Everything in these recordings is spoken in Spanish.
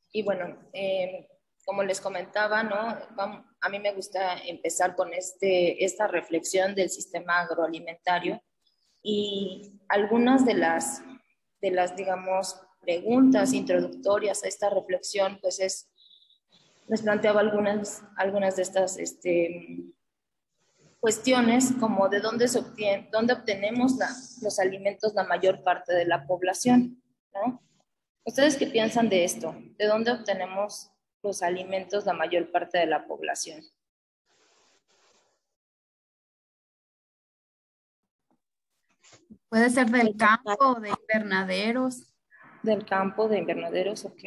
Y bueno, como les comentaba, ¿no? A mí me gusta empezar con esta reflexión del sistema agroalimentario y algunas digamos, preguntas introductorias a esta reflexión, pues les planteaba algunas de estas cuestiones como de dónde obtenemos los alimentos la mayor parte de la población, ¿no? ¿Ustedes qué piensan de esto? ¿De dónde obtenemos los alimentos la mayor parte de la población? Puede ser del Del mercado. campo, de invernaderos. Del campo, de invernaderos, ok.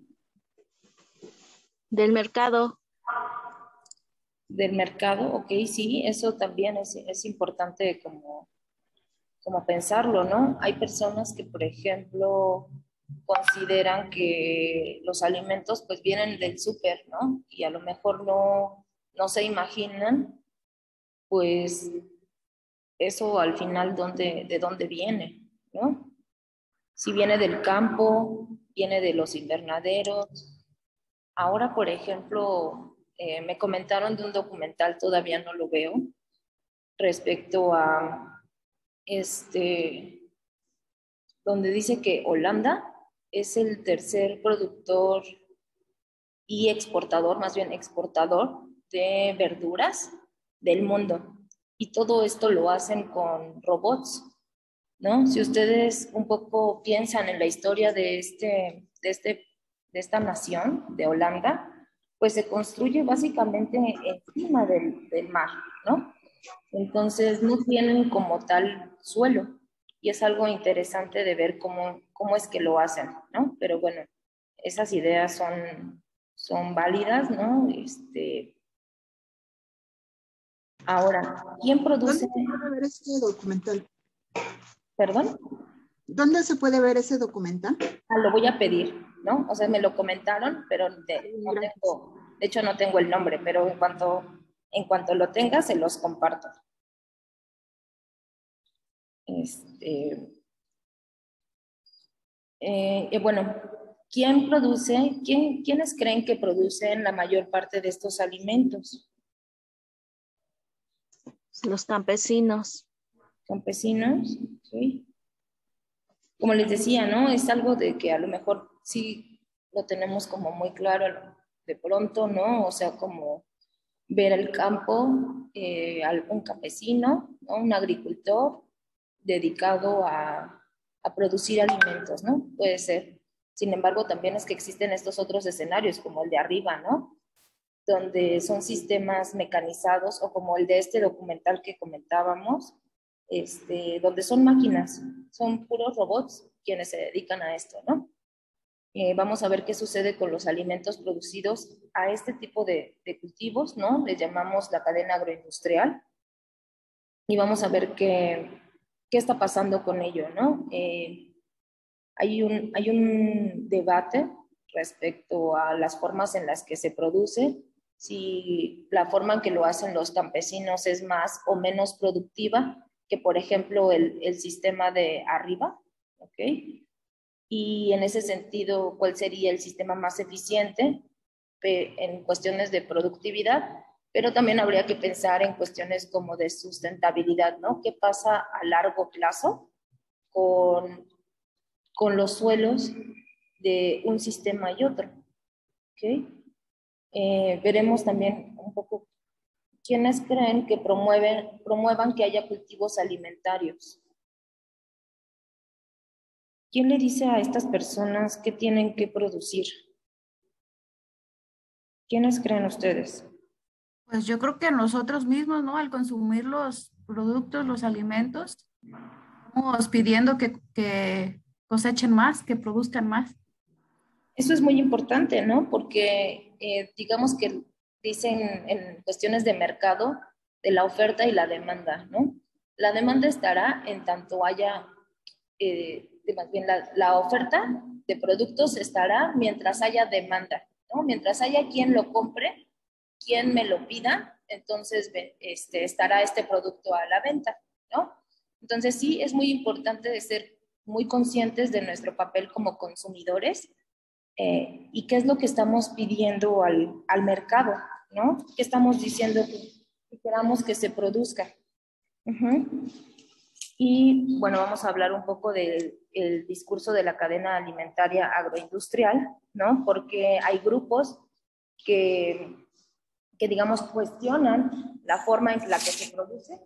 Del mercado. Del mercado, ok, sí, eso también es importante como pensarlo, ¿no? Hay personas que, por ejemplo, consideran que los alimentos pues vienen del súper, ¿no? Y a lo mejor no se imaginan, pues, eso al final de dónde viene, ¿no? Si viene del campo, viene de los invernaderos. Ahora, por ejemplo, me comentaron de un documental, todavía no lo veo, respecto a donde dice que Holanda es el tercer productor y exportador, más bien exportador de verduras del mundo. Y todo esto lo hacen con robots, ¿no? Si ustedes un poco piensan en la historia de esta nación, de Holanda, pues se construye básicamente encima del mar, ¿no? Entonces no tienen como tal suelo y es algo interesante de ver cómo es que lo hacen, ¿no? Pero bueno, esas ideas son válidas, ¿no? Ahora, ¿quién produce? ¿Dónde se puede ver ese documental? ¿Perdón? ¿Dónde se puede ver ese documental? Lo voy a pedir, ¿no? O sea, me lo comentaron, pero no Gracias. tengo, de hecho no tengo el nombre, pero en cuanto lo tenga, se los comparto. Este, bueno, ¿quiénes creen que producen la mayor parte de estos alimentos? Los campesinos. ¿Campesinos? ¿Sí? Como les decía, ¿no? Es algo de que a lo mejor sí lo tenemos como muy claro de pronto, ¿no? O sea, como ver el campo, un campesino, ¿no? Un agricultor dedicado a producir alimentos, ¿no? Puede ser. Sin embargo, también es que existen estos otros escenarios, como el de arriba, ¿no? Donde son sistemas mecanizados, o como el de este documental que comentábamos, donde son máquinas, son puros robots quienes se dedican a esto, ¿no? Vamos a ver qué sucede con los alimentos producidos a este tipo de cultivos, ¿no? Les llamamos la cadena agroindustrial y vamos a ver qué está pasando con ello, ¿no? Hay un debate respecto a las formas en las que se produce, si la forma en que lo hacen los campesinos es más o menos productiva que, por ejemplo, el sistema de arriba, ¿ok? Y en ese sentido, ¿cuál sería el sistema más eficiente en cuestiones de productividad? Pero también habría que pensar en cuestiones como de sustentabilidad, ¿no? ¿Qué pasa a largo plazo con, con los suelos de un sistema y otro? ¿Okay? Veremos también un poco quiénes creen que promuevan que haya cultivos alimentarios. ¿Quién le dice a estas personas qué tienen que producir? ¿Quiénes creen ustedes? Pues yo creo que nosotros mismos, ¿no? Al consumir los productos, los alimentos, estamos pidiendo que cosechen más, que produzcan más. Eso es muy importante, ¿no? Porque digamos que dicen en cuestiones de mercado de la oferta y la demanda, ¿no? La demanda estará en tanto haya, más bien la oferta de productos estará mientras haya demanda, ¿no? Mientras haya quien lo compre, quien me lo pida, entonces estará este producto a la venta, ¿no? Entonces sí, es muy importante de ser muy conscientes de nuestro papel como consumidores y qué es lo que estamos pidiendo al mercado, ¿no? ¿Qué estamos diciendo que queramos que se produzca? Y bueno, vamos a hablar un poco del discurso de la cadena alimentaria agroindustrial, ¿no? Porque hay grupos que digamos, cuestionan la forma en la que se produce.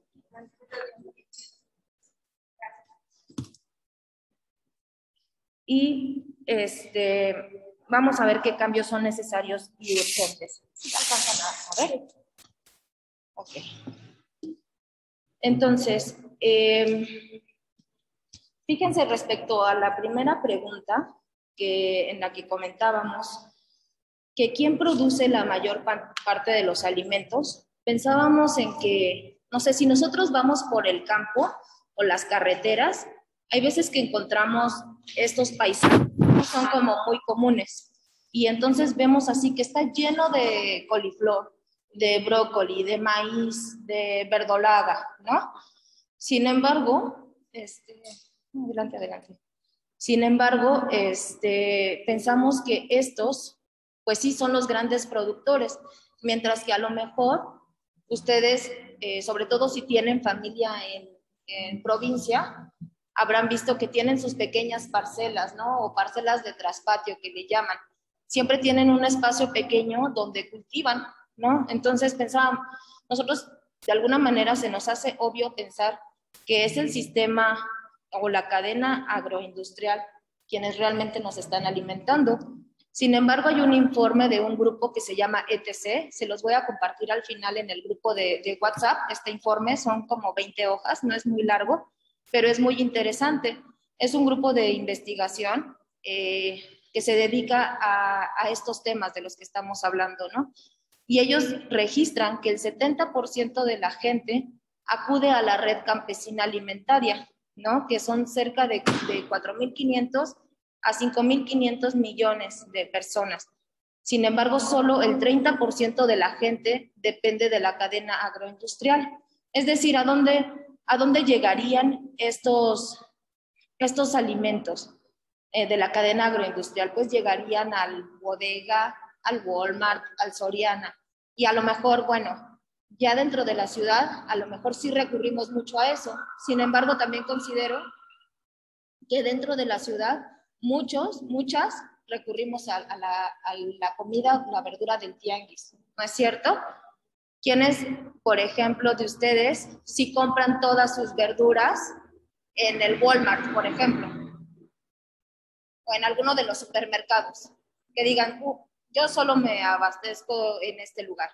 Y vamos a ver qué cambios son necesarios y urgentes. ¿Sí alcanzan a ver? Ok. Entonces, fíjense respecto a la primera pregunta en la que comentábamos que quién produce la mayor parte de los alimentos, pensábamos en que, no sé, si nosotros vamos por el campo o las carreteras, hay veces que encontramos estos paisajes, ¿no? Son como muy comunes. Y entonces vemos así que está lleno de coliflor, de brócoli, de maíz, de verdolaga, ¿no? Sin embargo, adelante. Sin embargo, pensamos que estos, pues sí, son los grandes productores, mientras que a lo mejor ustedes, sobre todo si tienen familia en provincia, habrán visto que tienen sus pequeñas parcelas, ¿no? O parcelas de traspatio que le llaman. Siempre tienen un espacio pequeño donde cultivan, ¿no? Entonces pensábamos, nosotros de alguna manera se nos hace obvio pensar que es el sistema o la cadena agroindustrial quienes realmente nos están alimentando. Sin embargo, hay un informe de un grupo que se llama ETC, se los voy a compartir al final en el grupo de WhatsApp. Este informe son como 20 hojas, no es muy largo, pero es muy interesante. Es un grupo de investigación que se dedica a estos temas de los que estamos hablando, ¿no? Y ellos registran que el 70% de la gente acude a la red campesina alimentaria, ¿no? Que son cerca de 4.500 a 5.500 millones de personas. Sin embargo, solo el 30% de la gente depende de la cadena agroindustrial. Es decir, ¿a dónde llegarían estos alimentos de la cadena agroindustrial? Pues llegarían al bodega, al Walmart, al Soriana. Y a lo mejor, bueno, ya dentro de la ciudad, a lo mejor sí recurrimos mucho a eso. Sin embargo, también considero que dentro de la ciudad, muchas recurrimos a la comida, la verdura del tianguis, ¿no es cierto? ¿Quiénes, por ejemplo, de ustedes, sí compran todas sus verduras en el Walmart, por ejemplo? O en alguno de los supermercados, que digan, yo solo me abastezco en este lugar.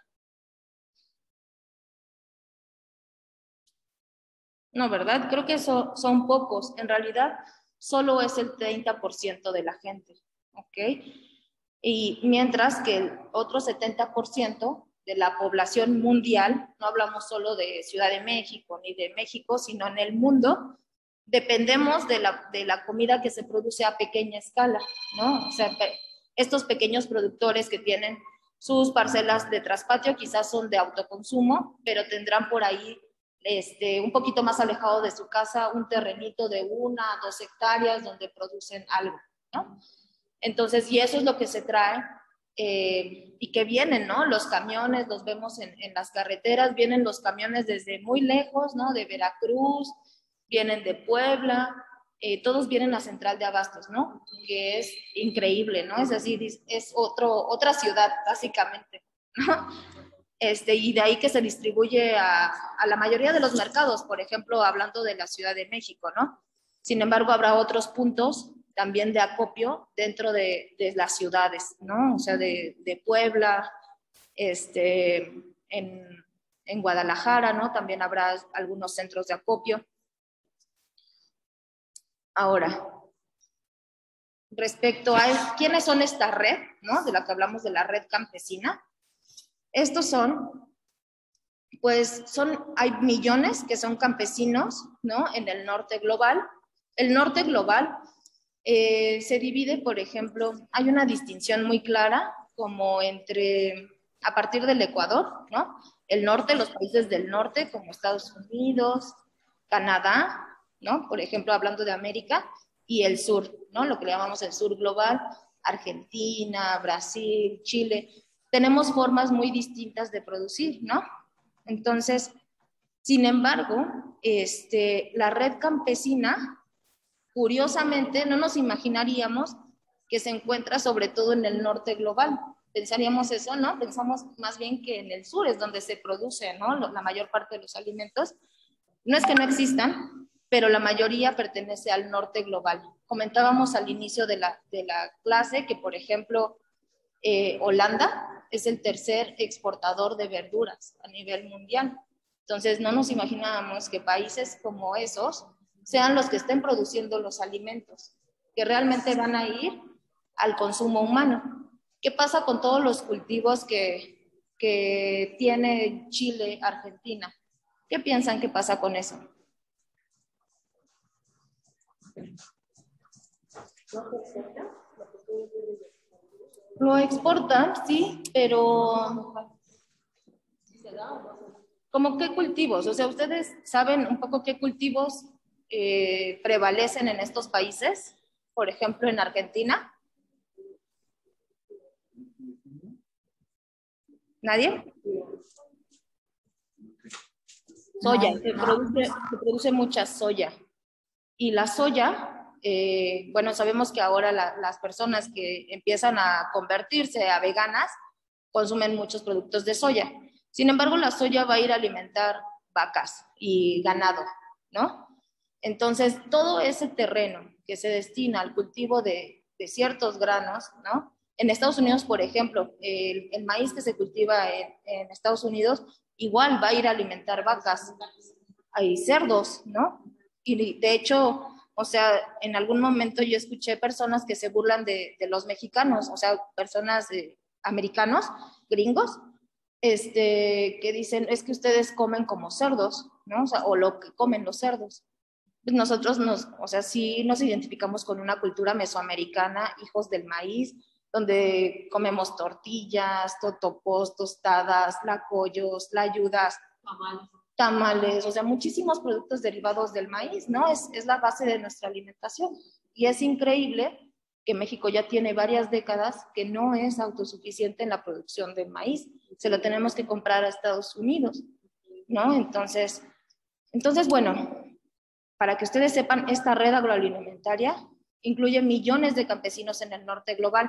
No, ¿verdad? Creo que eso son pocos. En realidad, solo es el 30% de la gente, ¿ok? Y mientras que el otro 70% de la población mundial, no hablamos solo de Ciudad de México ni de México, sino en el mundo, dependemos de la comida que se produce a pequeña escala, ¿no? O sea, estos pequeños productores que tienen sus parcelas de traspatio quizás son de autoconsumo, pero tendrán por ahí un poquito más alejado de su casa un terrenito de 1 a 2 hectáreas donde producen algo, ¿no? Entonces, y eso es lo que se trae y que vienen, ¿no? Los camiones, los vemos en las carreteras, vienen los camiones desde muy lejos, ¿no? De Veracruz, vienen de Puebla, todos vienen a Central de Abastos, ¿no? Que es increíble, ¿no? Es así, es otra ciudad, básicamente, ¿no? Y de ahí que se distribuye a la mayoría de los mercados, por ejemplo, hablando de la Ciudad de México, ¿no? Sin embargo, habrá otros puntos también de acopio dentro de las ciudades, ¿no? O sea, de Puebla, en Guadalajara, ¿no? También habrá algunos centros de acopio. Ahora, respecto a quiénes son esta red, ¿no? De la que hablamos, de la red campesina. Estos son, pues hay millones que son campesinos, ¿no? En el norte global. El norte global se divide, por ejemplo, hay una distinción muy clara como a partir del Ecuador, ¿no? El norte, los países del norte, como Estados Unidos, Canadá, ¿no? Por ejemplo, hablando de América, y el sur, ¿no? Lo que le llamamos el sur global, Argentina, Brasil, Chile, tenemos formas muy distintas de producir, ¿no? Entonces, sin embargo, la red campesina, curiosamente, no nos imaginaríamos que se encuentra sobre todo en el norte global. Pensaríamos eso, ¿no? Pensamos más bien que en el sur es donde se produce, ¿no? La mayor parte de los alimentos. No es que no existan, pero la mayoría pertenece al norte global. Comentábamos al inicio de la clase que, por ejemplo, Holanda es el tercer exportador de verduras a nivel mundial. Entonces, no nos imaginábamos que países como esos sean los que estén produciendo los alimentos, que realmente van a ir al consumo humano. ¿Qué pasa con todos los cultivos que tiene Chile, Argentina? ¿Qué piensan que pasa con eso? Lo exportan, sí, pero ¿cómo qué cultivos? O sea, ¿ustedes saben un poco qué cultivos prevalecen en estos países? Por ejemplo, en Argentina. ¿Nadie? Soya, se produce mucha soya. Y la soya, bueno, sabemos que ahora las personas que empiezan a convertirse a veganas consumen muchos productos de soya. Sin embargo, la soya va a ir a alimentar vacas y ganado, ¿no? Entonces, todo ese terreno que se destina al cultivo de ciertos granos, ¿no? En Estados Unidos, por ejemplo, el maíz que se cultiva en Estados Unidos igual va a ir a alimentar vacas y cerdos, ¿no? Y de hecho, o sea, en algún momento yo escuché personas que se burlan de los mexicanos, o sea, personas americanos, gringos, que dicen, es que ustedes comen como cerdos, ¿no? O sea, o lo que comen los cerdos. Pues nosotros o sea, sí nos identificamos con una cultura mesoamericana, hijos del maíz, donde comemos tortillas, totopos, tostadas, tlacoyos, tlayudas, tamales, o sea, muchísimos productos derivados del maíz, ¿no? Es la base de nuestra alimentación. Y es increíble que México ya tiene varias décadas que no es autosuficiente en la producción del maíz. Se lo tenemos que comprar a Estados Unidos, ¿no? Entonces, bueno, para que ustedes sepan, esta red agroalimentaria incluye millones de campesinos en el norte global,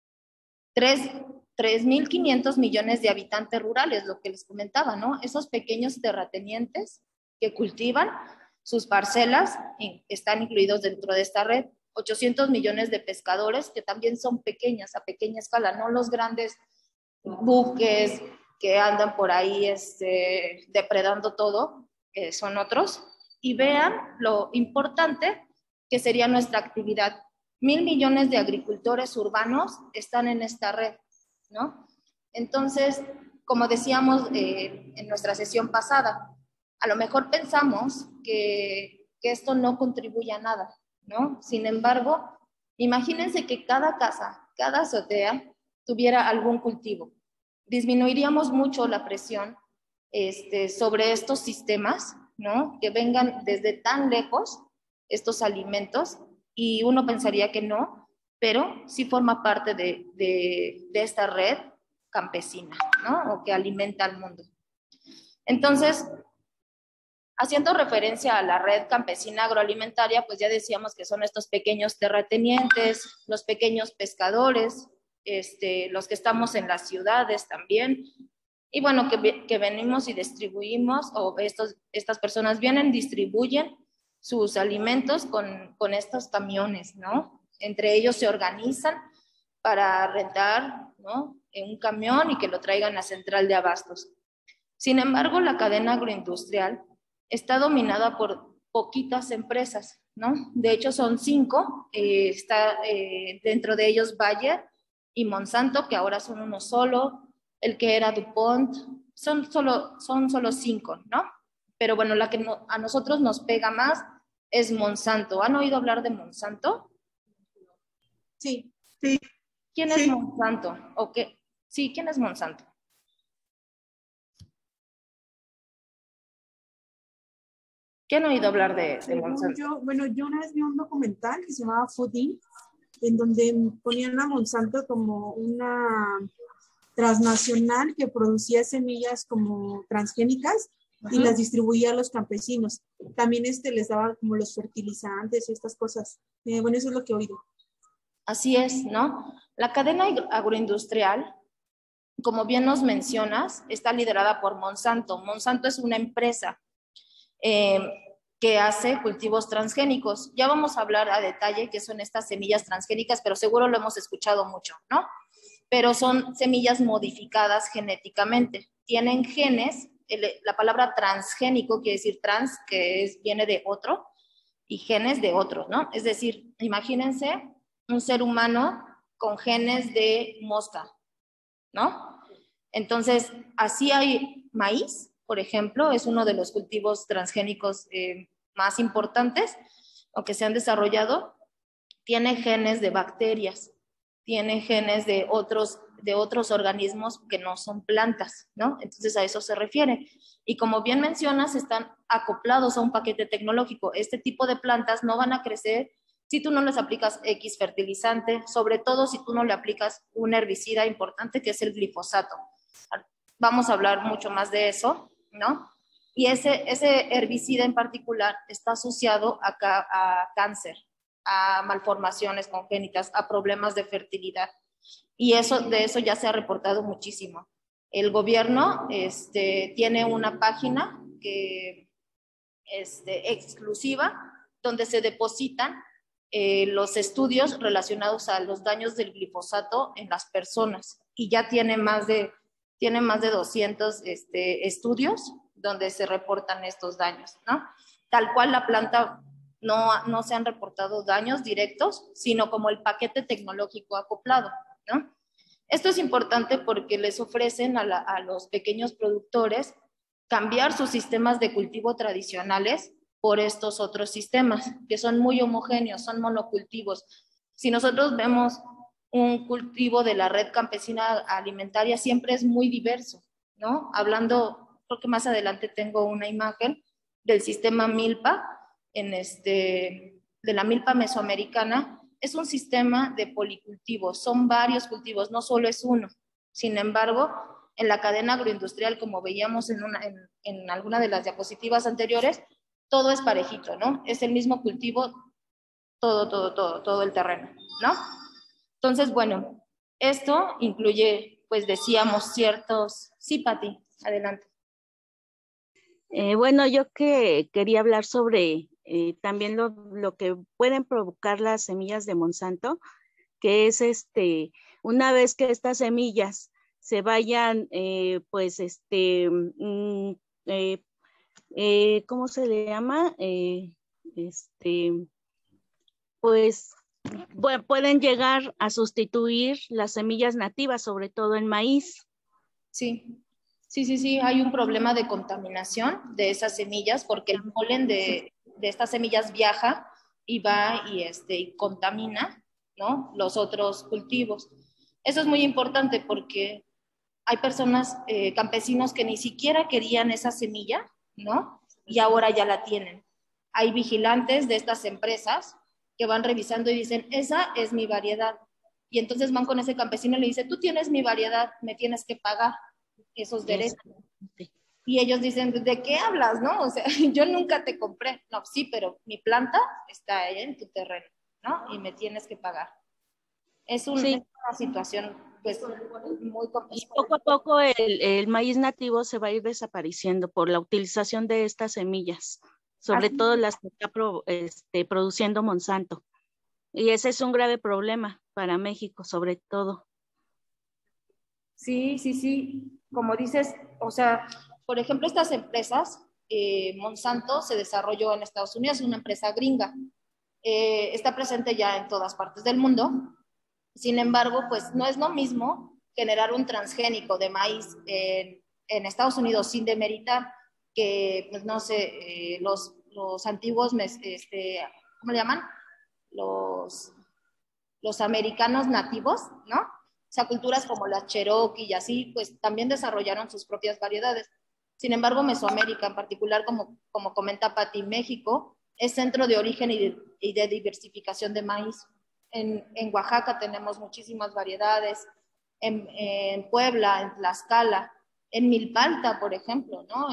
3.500 millones de habitantes rurales, lo que les comentaba, ¿no? Esos pequeños terratenientes que cultivan sus parcelas están incluidos dentro de esta red. 800 millones de pescadores que también son pequeñas, a pequeña escala, no los grandes buques que andan por ahí depredando todo, son otros. Y vean lo importante que sería nuestra actividad. 1.000 millones de agricultores urbanos están en esta red, ¿no? Entonces, como decíamos en nuestra sesión pasada, a lo mejor pensamos que esto no contribuye a nada, ¿no? Sin embargo, imagínense que cada casa, cada azotea tuviera algún cultivo. Disminuiríamos mucho la presión sobre estos sistemas, ¿no? Que vengan desde tan lejos estos alimentos, y uno pensaría que no, pero sí forma parte de esta red campesina, ¿no? O que alimenta al mundo. Entonces, haciendo referencia a la red campesina agroalimentaria, pues ya decíamos que son estos pequeños terratenientes, los pequeños pescadores, los que estamos en las ciudades también, y bueno, que venimos y distribuimos, o estas personas vienen, distribuyen sus alimentos con estos camiones, ¿no? Entre ellos se organizan para rentar, ¿no? En un camión y que lo traigan a la central de abastos. Sin embargo, la cadena agroindustrial está dominada por poquitas empresas, ¿no? De hecho, son 5, está dentro de ellos Bayer y Monsanto, que ahora son uno solo, el que era DuPont, son solo 5, ¿no? Pero bueno, la que a nosotros nos pega más es Monsanto. ¿Han oído hablar de Monsanto? Sí, sí. ¿Quién es Monsanto? ¿O qué? Sí, ¿quién es Monsanto? ¿Quién ha oído hablar de Monsanto? Yo una vez vi un documental que se llamaba Food Inc., en donde ponían a Monsanto como una transnacional que producía semillas como transgénicas y las distribuía a los campesinos. También les daba como los fertilizantes y estas cosas. Bueno, eso es lo que he oído. Así es, ¿no? La cadena agroindustrial, como bien nos mencionas, está liderada por Monsanto. Monsanto es una empresa que hace cultivos transgénicos. Ya vamos a hablar a detalle qué son estas semillas transgénicas, pero seguro lo hemos escuchado mucho, ¿no? Pero son semillas modificadas genéticamente. Tienen genes, la palabra transgénico quiere decir trans, que viene de otro, y genes de otro, ¿no? Es decir, imagínense un ser humano con genes de mosca, ¿no? Entonces, así hay maíz, por ejemplo, es uno de los cultivos transgénicos más importantes o que se han desarrollado. Tiene genes de bacterias, tiene genes de otros organismos que no son plantas, ¿no? Entonces a eso se refiere. Y como bien mencionas, están acoplados a un paquete tecnológico. Este tipo de plantas no van a crecer si tú no les aplicas X fertilizante, sobre todo si tú no le aplicas un herbicida importante que es el glifosato. Vamos a hablar mucho más de eso, ¿no? Y ese herbicida en particular está asociado a cáncer, a malformaciones congénitas, a problemas de fertilidad. Y de eso ya se ha reportado muchísimo. El gobierno tiene una página exclusiva donde se depositan los estudios relacionados a los daños del glifosato en las personas. Y ya tiene más de 200 estudios donde se reportan estos daños, ¿no? Tal cual la planta no se han reportado daños directos, sino como el paquete tecnológico acoplado, ¿no? Esto es importante porque les ofrecen a los pequeños productores cambiar sus sistemas de cultivo tradicionales por estos otros sistemas, que son muy homogéneos, son monocultivos. Si nosotros vemos un cultivo de la red campesina alimentaria, siempre es muy diverso, ¿no? Hablando, creo que más adelante tengo una imagen del sistema milpa, de la milpa mesoamericana. Es un sistema de policultivos, son varios cultivos, no solo es uno. Sin embargo, en la cadena agroindustrial, como veíamos en alguna de las diapositivas anteriores, todo es parejito, ¿no? Es el mismo cultivo, todo el terreno, ¿no? Entonces, bueno, esto incluye, pues decíamos, ciertos... Sí, Pati, adelante. Bueno, yo que quería hablar sobre también lo que pueden provocar las semillas de Monsanto, que es una vez que estas semillas se vayan, ¿cómo se le llama? Pues pueden llegar a sustituir las semillas nativas, sobre todo en maíz. Sí, hay un problema de contaminación de esas semillas porque el polen de estas semillas viaja y va y contamina, ¿no?, los otros cultivos. Eso es muy importante porque hay personas, campesinos que ni siquiera querían esa semilla, ¿no?, y ahora ya la tienen. Hay vigilantes de estas empresas que van revisando y dicen, esa es mi variedad. Y entonces van con ese campesino y le dicen, tú tienes mi variedad, me tienes que pagar esos derechos. Y ellos dicen, ¿de qué hablas, no? O sea, yo nunca te compré. No, sí, pero mi planta está ahí en tu terreno, ¿no? Y me tienes que pagar. Es una situación, pues, muy complicada. Y poco a poco el maíz nativo se va a ir desapareciendo por la utilización de estas semillas, sobre todo las que está produciendo Monsanto. Y ese es un grave problema para México, sobre todo. Sí. Como dices, o sea, por ejemplo, estas empresas, Monsanto se desarrolló en Estados Unidos, es una empresa gringa. Está presente ya en todas partes del mundo. Sin embargo, pues no es lo mismo generar un transgénico de maíz en Estados Unidos sin demeritar que, pues no sé, los antiguos, ¿cómo le llaman? Los americanos nativos, ¿no? O sea, culturas como las Cherokee y así, pues también desarrollaron sus propias variedades. Sin embargo, Mesoamérica, en particular, como comenta Pati, México, es centro de origen y de diversificación de maíz. En Oaxaca tenemos muchísimas variedades, en Puebla, en Tlaxcala, en Milpalta, por ejemplo, ¿no?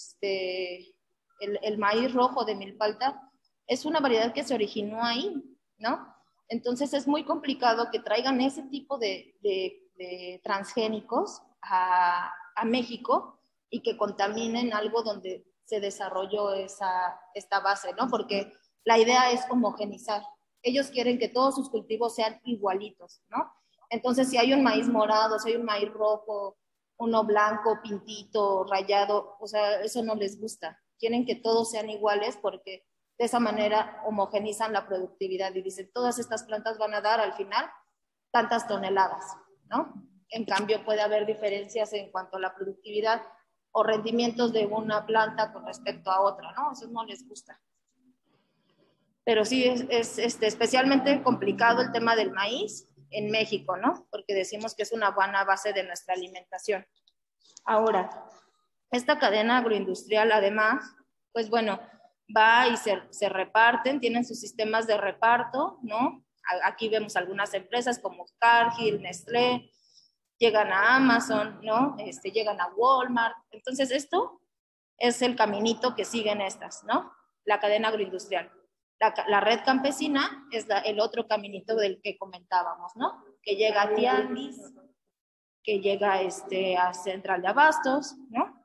El maíz rojo de Milpalta es una variedad que se originó ahí, ¿no? Entonces es muy complicado que traigan ese tipo de transgénicos a México y que contaminen algo donde se desarrolló esta base, ¿no? Porque la idea es homogenizar. Ellos quieren que todos sus cultivos sean igualitos, ¿no? Entonces, si hay un maíz morado, si hay un maíz rojo, uno blanco, pintito, rayado, o sea, eso no les gusta. Quieren que todos sean iguales porque de esa manera homogenizan la productividad y dicen, todas estas plantas van a dar al final tantas toneladas, ¿no? En cambio, puede haber diferencias en cuanto a la productividad o rendimientos de una planta con respecto a otra, ¿no? Eso no les gusta. Pero sí es especialmente complicado el tema del maíz en México, ¿no? Porque decimos que es una buena base de nuestra alimentación. Ahora, esta cadena agroindustrial, además, pues bueno, va y se reparten, tienen sus sistemas de reparto, ¿no? Aquí vemos algunas empresas como Cargill, Nestlé, llegan a Amazon, ¿no? Llegan a Walmart. Entonces, esto es el caminito que siguen estas, ¿no? La cadena agroindustrial. La red campesina es el otro caminito del que comentábamos, ¿no? Que llega a Tianguis, que llega a Central de Abastos, ¿no?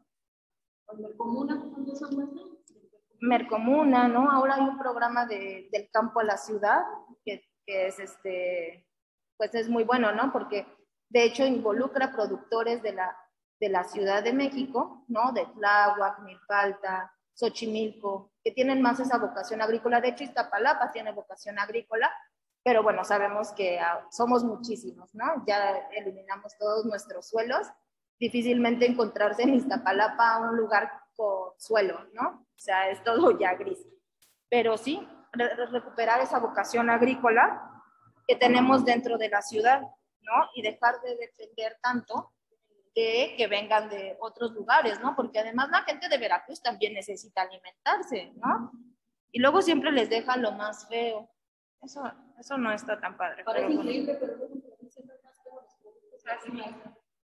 Mercomuna, ¿no? Ahora hay un programa del campo a la ciudad que es pues es muy bueno, ¿no? Porque de hecho involucra productores de la Ciudad de México, ¿no? De Tláhuac, Milpalta, Xochimilco, que tienen más esa vocación agrícola. De hecho, Iztapalapa tiene vocación agrícola, pero bueno, sabemos que somos muchísimos, ¿no? Ya eliminamos todos nuestros suelos. Difícilmente encontrarse en Iztapalapa un lugar con suelo, ¿no? O sea, es todo ya gris. Pero sí, recuperar esa vocación agrícola que tenemos dentro de la ciudad, ¿no? Y dejar de depender tanto de que vengan de otros lugares, ¿no? Porque además la gente de Veracruz también necesita alimentarse, ¿no? Y luego siempre les dejan lo más feo. Eso no está tan padre. Parece increíble, pero no me produce más como los productos.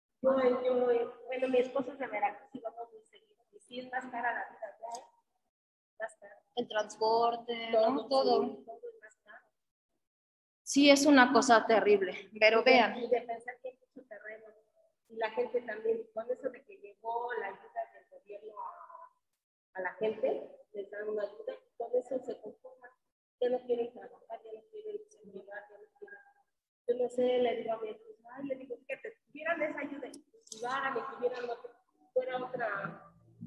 Bueno, mi esposo es de Veracruz y vamos muy seguido. Y sí es más cara la vida allá, ¿eh? Más cara. El transporte, Todo, ¿no? Todo. Sí, todo es más caro. Sí, es una cosa terrible, pero vean. Y de pensar que hay mucho terreno. Y la gente también, con eso de que llegó la ayuda del gobierno a la gente, les dan una ayuda, con eso se conforman. Ya no quieren trabajar, ya no quieren sembrar, ya no quieren. Yo no sé, le digo a mi esposa, ay, le digo, que te tuvieran esa ayuda, cultivaran y tuvieran fuera otra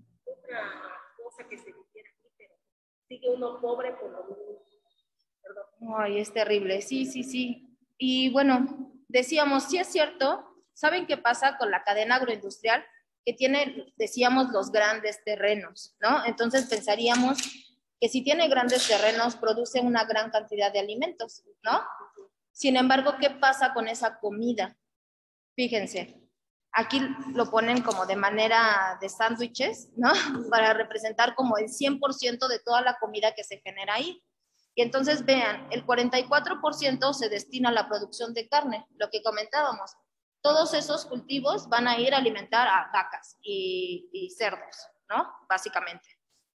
cosa que se viviera aquí, pero sigue uno pobre por lo menos. Perdón. Ay, es terrible, sí, sí, sí. Y bueno, decíamos, sí es cierto, ¿saben qué pasa con la cadena agroindustrial? Que tiene, decíamos, los grandes terrenos, ¿no? Entonces pensaríamos que si tiene grandes terrenos, produce una gran cantidad de alimentos, ¿no? Sin embargo, ¿qué pasa con esa comida? Fíjense, aquí lo ponen como de manera de sándwiches, ¿no? Para representar como el 100% de toda la comida que se genera ahí. Y entonces vean, el 44% se destina a la producción de carne, lo que comentábamos. Todos esos cultivos van a ir a alimentar a vacas y cerdos, ¿no? Básicamente.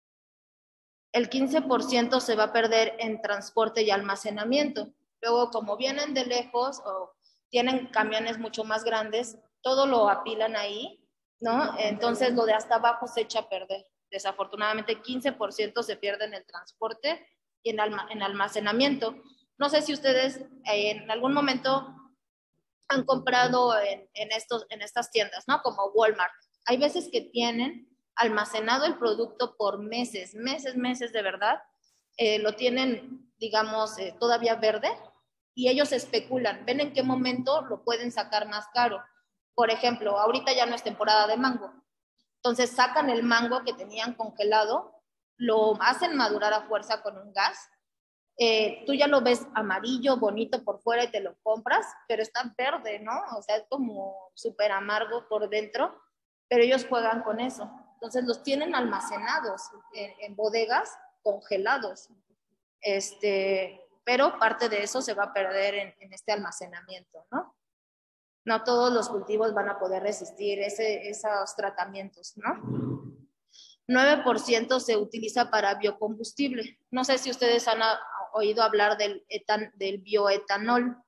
El 15% se va a perder en transporte y almacenamiento. Luego, como vienen de lejos o tienen camiones mucho más grandes, todo lo apilan ahí, ¿no? Entonces, lo de hasta abajo se echa a perder. Desafortunadamente, 15% se pierde en el transporte y en almacenamiento. No sé si ustedes en algún momento han comprado en estas tiendas, ¿no? Como Walmart. Hay veces que tienen almacenado el producto por meses de verdad. Lo tienen, digamos, todavía verde y ellos especulan, ven en qué momento lo pueden sacar más caro. Por ejemplo, ahorita ya no es temporada de mango. Entonces sacan el mango que tenían congelado, lo hacen madurar a fuerza con un gas. Tú ya lo ves amarillo, bonito por fuera y te lo compras, pero está verde, ¿no? O sea, es como súper amargo por dentro, pero ellos juegan con eso. Entonces los tienen almacenados en bodegas congelados. pero parte de eso se va a perder en este almacenamiento, ¿no? No todos los cultivos van a poder resistir esos tratamientos, ¿no? 9% se utiliza para biocombustible. No sé si ustedes han oído hablar del bioetanol.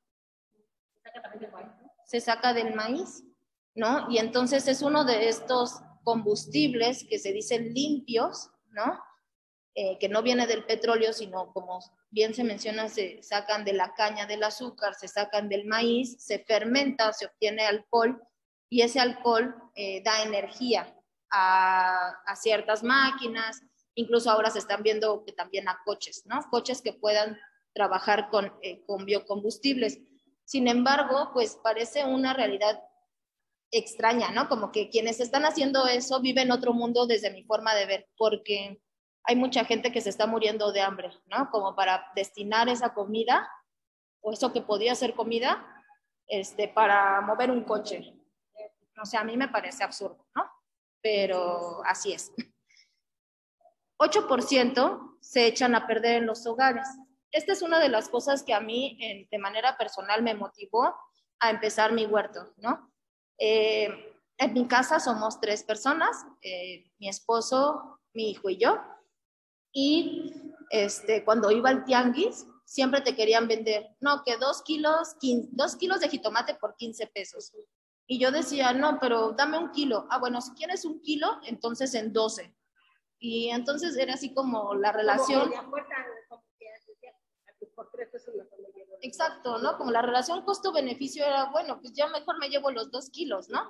Se saca del maíz, ¿no? Y entonces es uno de estos combustibles que se dicen limpios, ¿no? Que no viene del petróleo, sino como bien se menciona, se sacan de la caña del azúcar, se sacan del maíz, se fermenta, se obtiene alcohol y ese alcohol da energía a ciertas máquinas, incluso ahora se están viendo que también a coches, ¿no? Coches que puedan trabajar con biocombustibles. Sin embargo, pues parece una realidad extraña, ¿no? Como que quienes están haciendo eso viven otro mundo desde mi forma de ver, porque hay mucha gente que se está muriendo de hambre, ¿no? Como para destinar esa comida, o eso que podía ser comida, para mover un coche. O sea, a mí me parece absurdo, ¿no? Pero así es. 8% se echan a perder en los hogares. Esta es una de las cosas que a mí, de manera personal, me motivó a empezar mi huerto, ¿no? En mi casa somos 3 personas, mi esposo, mi hijo y yo. Y cuando iba al tianguis, siempre te querían vender, no, que 2 kilos de jitomate por 15 pesos. Y yo decía, no, pero dame 1 kilo. Ah, bueno, si quieres 1 kilo, entonces en 12. Y entonces era así como la relación. Exacto, ¿no? Como la relación costo-beneficio era, bueno, pues ya mejor me llevo los 2 kilos, ¿no?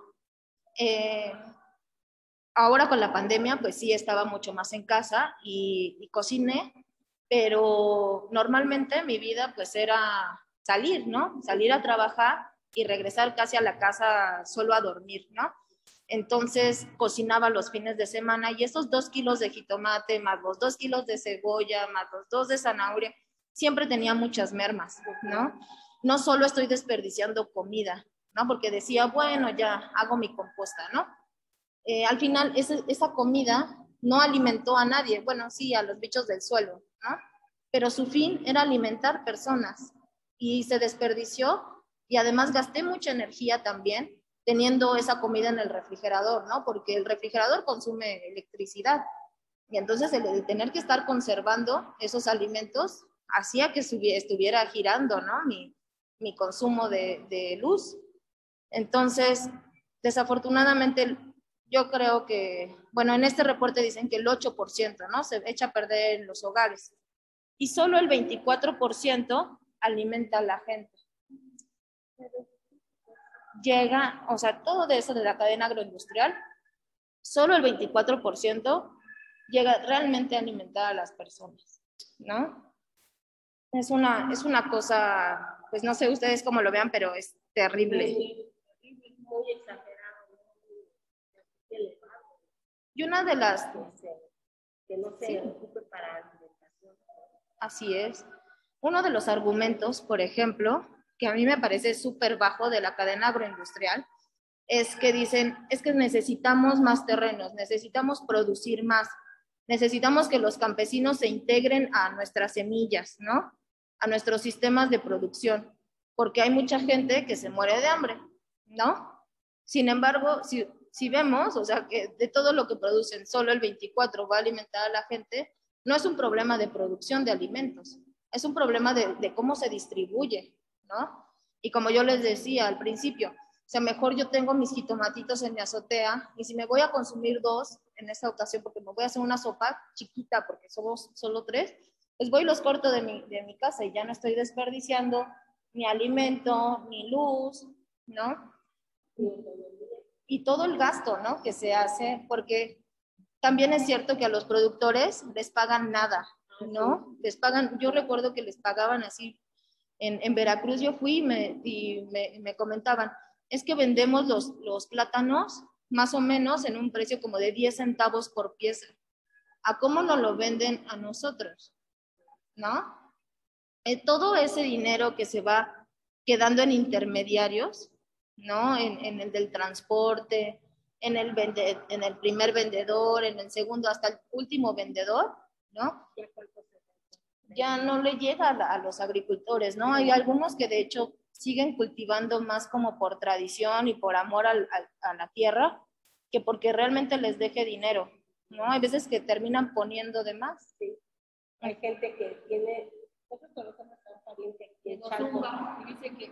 Ahora con la pandemia, pues sí, estaba mucho más en casa y cociné, pero normalmente mi vida pues era salir, ¿no? Salir a trabajar y regresar casi a la casa solo a dormir, ¿no? Entonces cocinaba los fines de semana y esos 2 kilos de jitomate, más los 2 kilos de cebolla, más los 2 de zanahoria, siempre tenía muchas mermas, ¿no? No solo estoy desperdiciando comida, ¿no? Porque decía, bueno, ya hago mi composta, ¿no? Al final esa comida no alimentó a nadie, bueno, sí, a los bichos del suelo, ¿no? Pero su fin era alimentar personas y se desperdició y además gasté mucha energía también teniendo esa comida en el refrigerador, ¿no? Porque el refrigerador consume electricidad y entonces el tener que estar conservando esos alimentos hacía que estuviera girando, ¿no? Mi consumo de luz. Entonces, desafortunadamente, yo creo que, bueno, en este reporte dicen que el 8%, ¿no? Se echa a perder en los hogares y solo el 24% alimenta a la gente. Llega, o sea, todo de eso de la cadena agroindustrial, solo el 24% llega realmente a alimentar a las personas, ¿no? Es una cosa, pues no sé ustedes cómo lo vean, pero es terrible. Muy exagerado. Y una de las... Que no se ocupe para alimentación. Así es. Uno de los argumentos, por ejemplo, que a mí me parece súper bajo de la cadena agroindustrial, es que dicen, es que necesitamos más terrenos, necesitamos producir más, necesitamos que los campesinos se integren a nuestras semillas, ¿no? A nuestros sistemas de producción, porque hay mucha gente que se muere de hambre, ¿no? Sin embargo, si vemos, o sea, que de todo lo que producen, solo el 24 va a alimentar a la gente, no es un problema de producción de alimentos, es un problema de cómo se distribuye, ¿no? Y como yo les decía al principio, o sea, mejor yo tengo mis jitomatitos en mi azotea y si me voy a consumir 2 en esta ocasión, porque me voy a hacer una sopa chiquita porque somos solo 3, pues voy y los corto de mi casa y ya no estoy desperdiciando ni alimento, ni luz, ¿no? Y todo el gasto, ¿no? Que se hace, porque también es cierto que a los productores les pagan nada, ¿no? Les pagan, yo recuerdo que les pagaban así, en Veracruz yo fui y me comentaban, es que vendemos los plátanos más o menos en un precio como de 10 centavos por pieza. ¿A cómo nos lo venden a nosotros? ¿No? Todo ese dinero que se va quedando en intermediarios, ¿no? En el del transporte, en el primer vendedor, en el segundo, hasta el último vendedor, ¿no? ya no le llega a los agricultores, ¿no? Hay algunos que de hecho siguen cultivando más como por tradición y por amor a la tierra, que porque realmente les deje dinero, ¿no? Hay veces que terminan poniendo de más. Sí. Hay gente que tiene, nosotros conocemos a un pariente que en Chalco, dice que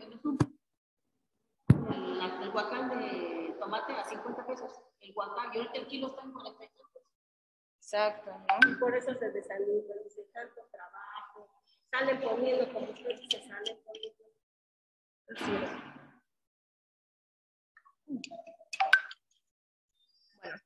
el guacán de tomate a 50 pesos, el guacán, y ahorita el kilo está en 45 pesos. Exacto, ¿no? Y por eso se desaniman, dice tanto trabajo, salen poniendo, como ustedes se salen poniendo. Así es. Bueno.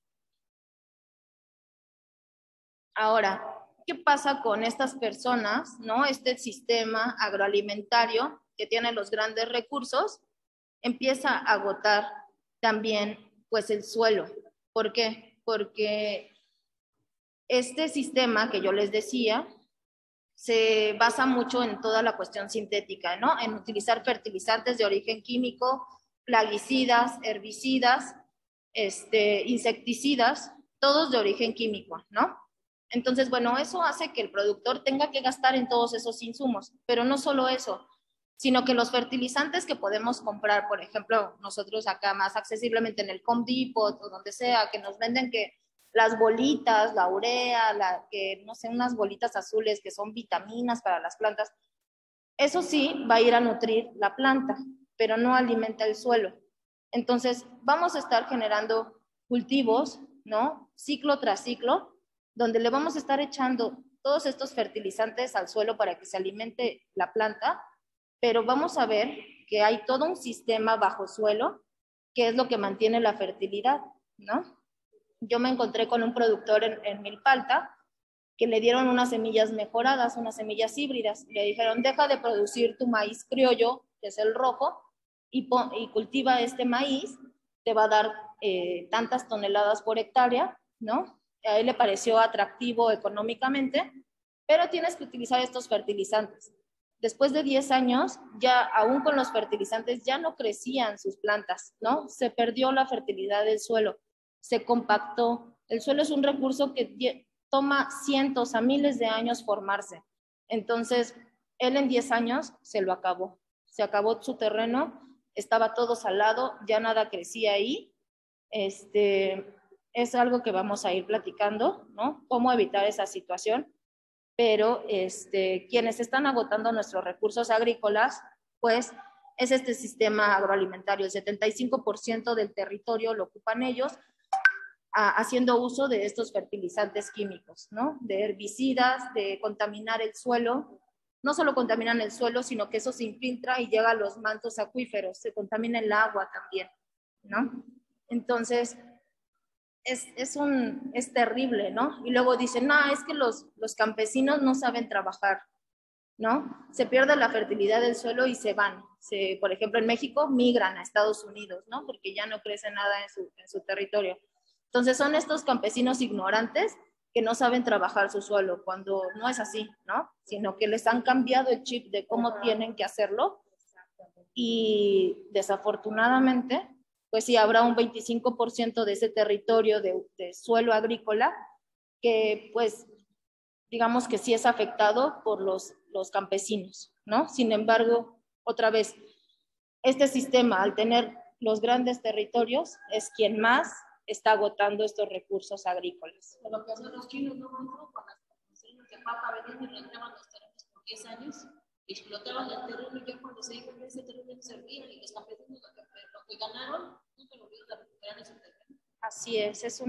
Ahora, ¿qué pasa con estas personas, no? Este sistema agroalimentario que tiene los grandes recursos empieza a agotar también, pues, el suelo. ¿Por qué? Porque este sistema que yo les decía se basa mucho en toda la cuestión sintética, ¿no? En utilizar fertilizantes de origen químico, plaguicidas, herbicidas, insecticidas, todos de origen químico, ¿no? Entonces, bueno, eso hace que el productor tenga que gastar en todos esos insumos, pero no solo eso, sino que los fertilizantes que podemos comprar, por ejemplo, nosotros acá más accesiblemente en el Home Depot o donde sea, que nos venden que las bolitas, la urea, que no sé, unas bolitas azules que son vitaminas para las plantas, eso sí va a ir a nutrir la planta, pero no alimenta el suelo. Entonces, vamos a estar generando cultivos, ¿no? Ciclo tras ciclo, donde le vamos a estar echando todos estos fertilizantes al suelo para que se alimente la planta, pero vamos a ver que hay todo un sistema bajo suelo que es lo que mantiene la fertilidad, ¿no? Yo me encontré con un productor en Milpalta que le dieron unas semillas mejoradas, unas semillas híbridas. Le dijeron, deja de producir tu maíz criollo, que es el rojo, y cultiva este maíz, te va a dar tantas toneladas por hectárea, ¿no? A él le pareció atractivo económicamente, pero tienes que utilizar estos fertilizantes. Después de 10 años, ya aún con los fertilizantes, ya no crecían sus plantas, ¿no? Se perdió la fertilidad del suelo, se compactó. El suelo es un recurso que toma cientos a miles de años formarse. Entonces, él en 10 años se lo acabó. Se acabó su terreno, estaba todo salado, ya nada crecía ahí. Es algo que vamos a ir platicando, ¿no? Cómo evitar esa situación. Pero quienes están agotando nuestros recursos agrícolas, pues es este sistema agroalimentario. El 75% del territorio lo ocupan ellos, haciendo uso de estos fertilizantes químicos, ¿no? De herbicidas, de contaminar el suelo. No solo contaminan el suelo, sino que eso se infiltra y llega a los mantos acuíferos, se contamina el agua también, ¿no? Entonces, es terrible, ¿no? Y luego dicen, no, es que los campesinos no saben trabajar, ¿no? Se pierde la fertilidad del suelo y se van. Por ejemplo, en México migran a Estados Unidos, ¿no? Porque ya no crece nada en su territorio. Entonces son estos campesinos ignorantes que no saben trabajar su suelo, cuando no es así, ¿no? Sino que les han cambiado el chip de cómo tienen que hacerlo y desafortunadamente, pues sí, habrá un 25% de ese territorio de suelo agrícola que, pues, digamos que sí es afectado por los campesinos, ¿no? Sin embargo, otra vez, este sistema, al tener los grandes territorios, es quien más está agotando estos recursos agrícolas. Lo que hacen los chinos, ¿no? Con las sellos de papa venían y rentaban los terrenos por 10 años, explotaban el terreno y ya cuando se iban ese terreno no servía y los campesinos lo que ganaron, nunca lo vieron a recuperar ese terreno. Así es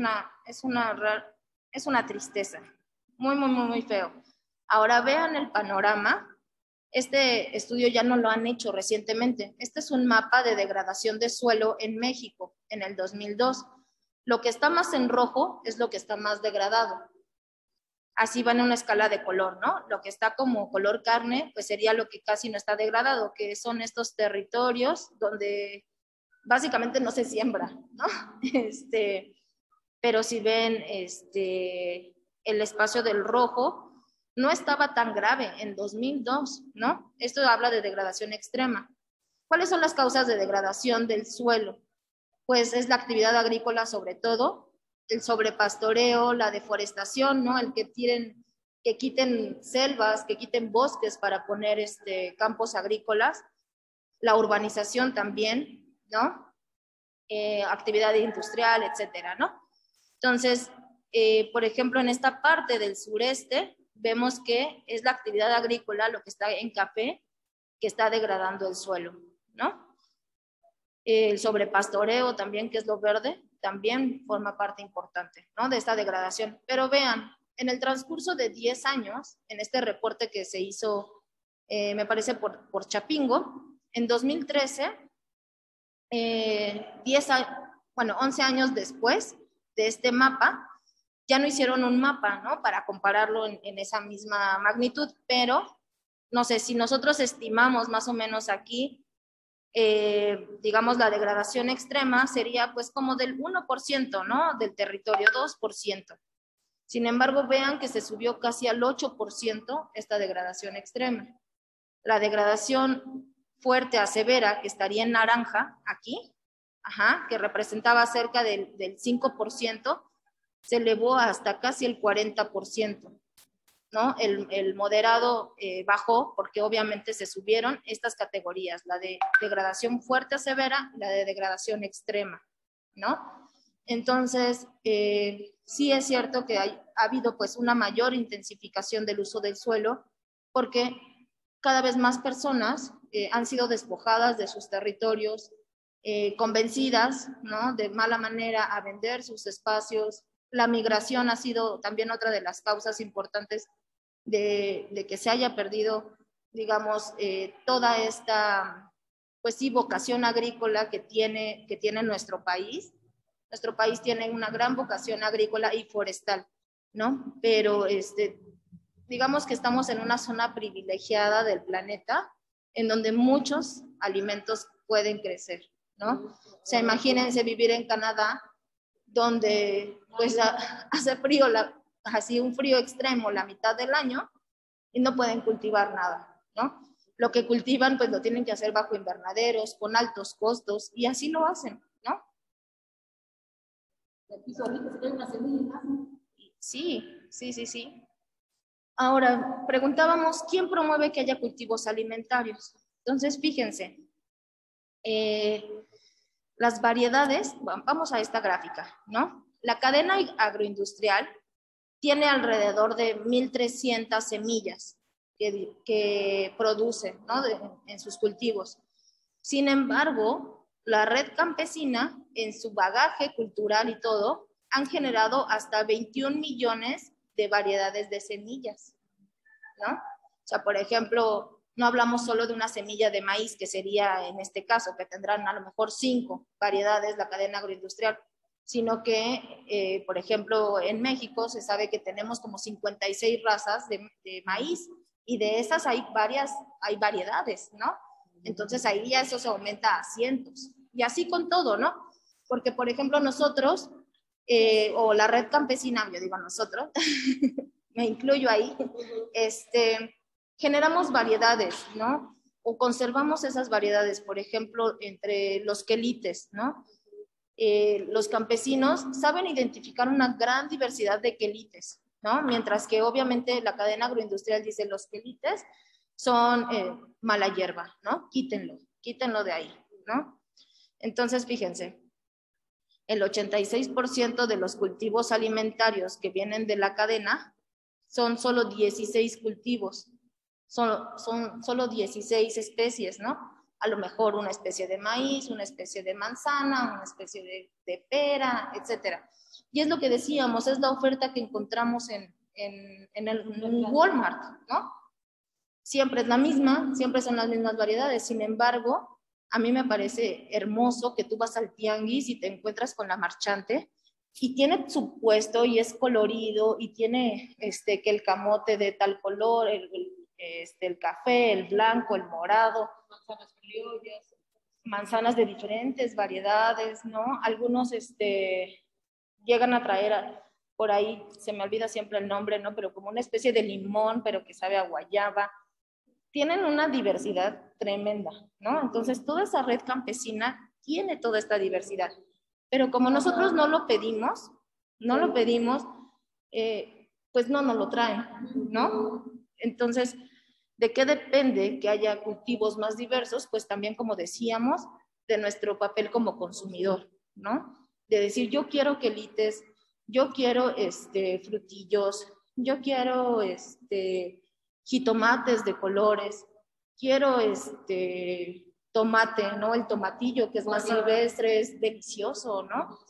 una tristeza, muy, muy, muy, muy feo. Ahora vean el panorama. Este estudio ya no lo han hecho recientemente. Este es un mapa de degradación de suelo en México en el 2002. Lo que está más en rojo es lo que está más degradado. Así va en una escala de color, ¿no? Lo que está como color carne, pues sería lo que casi no está degradado, que son estos territorios donde básicamente no se siembra, ¿no? Pero si ven el espacio del rojo, no estaba tan grave en 2002, ¿no? Esto habla de degradación extrema. ¿Cuáles son las causas de degradación del suelo? Pues es la actividad agrícola sobre todo, el sobrepastoreo, la deforestación, ¿no? El que tiren que quiten selvas, que quiten bosques para poner campos agrícolas, la urbanización también, ¿no? Actividad industrial, etcétera, ¿no? Entonces, por ejemplo, en esta parte del sureste, vemos que es la actividad agrícola, lo que está en café, que está degradando el suelo, ¿no? El sobrepastoreo también, que es lo verde, también forma parte importante, ¿no? De esta degradación. Pero vean, en el transcurso de 10 años, en este reporte que se hizo, me parece por Chapingo, en 2013, 11 años después de este mapa, ya no hicieron un mapa, ¿no? Para compararlo en esa misma magnitud, pero no sé, si nosotros estimamos más o menos aquí, digamos, la degradación extrema sería pues como del 1%, ¿no? Del territorio, 2%. Sin embargo, vean que se subió casi al 8% esta degradación extrema. La degradación fuerte a severa, que estaría en naranja, aquí, que representaba cerca del 5%, se elevó hasta casi el 40%, ¿no? El moderado bajó porque obviamente se subieron estas categorías, la de degradación fuerte a severa y la de degradación extrema, ¿no? Entonces, sí es cierto que ha habido pues una mayor intensificación del uso del suelo porque cada vez más personas han sido despojadas de sus territorios, convencidas, ¿no? De mala manera a vender sus espacios. La migración ha sido también otra de las causas importantes de que se haya perdido, digamos, toda esta, pues sí, vocación agrícola que tiene nuestro país. Nuestro país tiene una gran vocación agrícola y forestal, ¿no? Pero digamos que estamos en una zona privilegiada del planeta en donde muchos alimentos pueden crecer, ¿no? O sea, imagínense vivir en Canadá, donde pues hace frío, así un frío extremo la mitad del año y no pueden cultivar nada, ¿no? Lo que cultivan pues lo tienen que hacer bajo invernaderos, con altos costos, y así lo hacen, ¿no? Sí. Ahora, preguntábamos, ¿quién promueve que haya cultivos alimentarios? Entonces, fíjense, las variedades, vamos a esta gráfica, ¿no? La cadena agroindustrial tiene alrededor de 1.300 semillas que produce, ¿no? En sus cultivos. Sin embargo, la red campesina, en su bagaje cultural y todo, han generado hasta 21 millones de variedades de semillas, ¿no? O sea, por ejemplo, no hablamos solo de una semilla de maíz, que sería en este caso, que tendrán a lo mejor 5 variedades la cadena agroindustrial, sino que, por ejemplo, en México se sabe que tenemos como 56 razas de maíz, y de esas hay variedades, ¿no? Entonces ahí ya eso se aumenta a cientos. Y así con todo, ¿no? Porque, por ejemplo, nosotros, o la red campesina, yo digo nosotros, me incluyo ahí, generamos variedades, ¿no? O conservamos esas variedades, por ejemplo, entre los quelites, ¿no? Los campesinos saben identificar una gran diversidad de quelites, ¿no? Mientras que obviamente la cadena agroindustrial dice los quelites son mala hierba, ¿no? Quítenlo de ahí, ¿no? Entonces, fíjense, el 86% de los cultivos alimentarios que vienen de la cadena son solo 16 cultivos, son solo 16 especies, ¿no? A lo mejor una especie de maíz, una especie de manzana, una especie de pera, etcétera. Y es lo que decíamos, es la oferta que encontramos en Walmart, ¿no? Siempre es la misma, siempre son las mismas variedades. Sin embargo, a mí me parece hermoso que tú vas al tianguis y te encuentras con la marchante y tiene su puesto y es colorido y tiene que el camote de tal color, el café, el blanco, el morado, manzanas criollas, manzanas de diferentes variedades, ¿no? Algunos llegan a traer por ahí, se me olvida siempre el nombre, ¿no? Pero como una especie de limón, pero que sabe a guayaba. Tienen una diversidad tremenda, ¿no? Entonces, toda esa red campesina tiene toda esta diversidad. Pero como nosotros no lo pedimos, pues no nos lo traen, ¿no? Entonces, ¿de qué depende que haya cultivos más diversos? Pues también, como decíamos, de nuestro papel como consumidor, ¿no? De decir, yo quiero quelites, yo quiero frutillos, yo quiero jitomates de colores, quiero tomate, ¿no? El tomatillo, que es más silvestre, es delicioso, ¿no?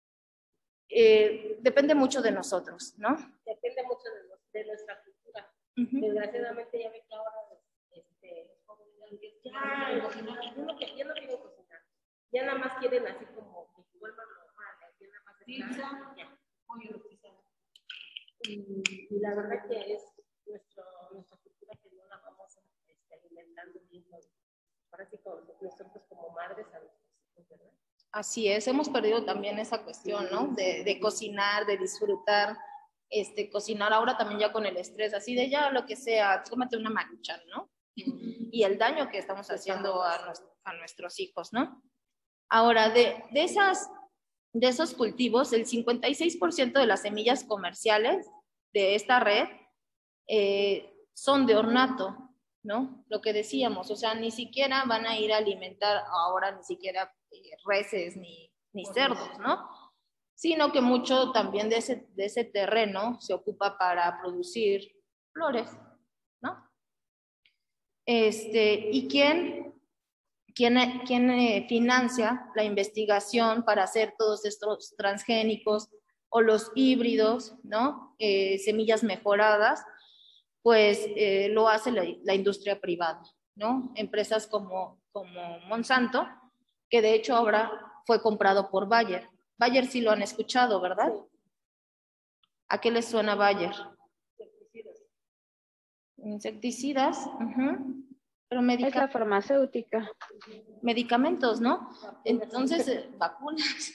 Depende mucho de nosotros, ¿no? Depende mucho de nuestra cultura. Desgraciadamente ya ve que ahora ya no quieren cocinar. Ya nada más quieren así como que vuelvan normales, ya nada más pizza, ya. Y la verdad que es nuestra cultura que no la vamos alimentando bien. Ahora sí, nosotros como madres a nuestros hijos, ¿verdad? Así es, hemos perdido también esa cuestión, ¿no? De cocinar, de disfrutar, cocinar ahora también ya con el estrés, así de ya lo que sea, tómate una maruchan, ¿no? Y el daño que estamos haciendo a nuestros hijos, ¿no? Ahora, de esos cultivos, el 56% de las semillas comerciales de esta red son de ornato, ¿no? Lo que decíamos, o sea, ni siquiera van a ir a alimentar ahora ni siquiera reses ni cerdos, ¿no? Sino que mucho también de ese terreno se ocupa para producir flores, ¿no? ¿Y quién financia la investigación para hacer todos estos transgénicos o los híbridos, ¿no? Semillas mejoradas? Pues lo hace la industria privada, ¿no? Empresas como Monsanto, que de hecho ahora fue comprado por Bayer. Bayer sí lo han escuchado, ¿verdad? ¿A qué les suena Bayer? Insecticidas, pero es la farmacéutica. Medicamentos, ¿no? Entonces, vacunas.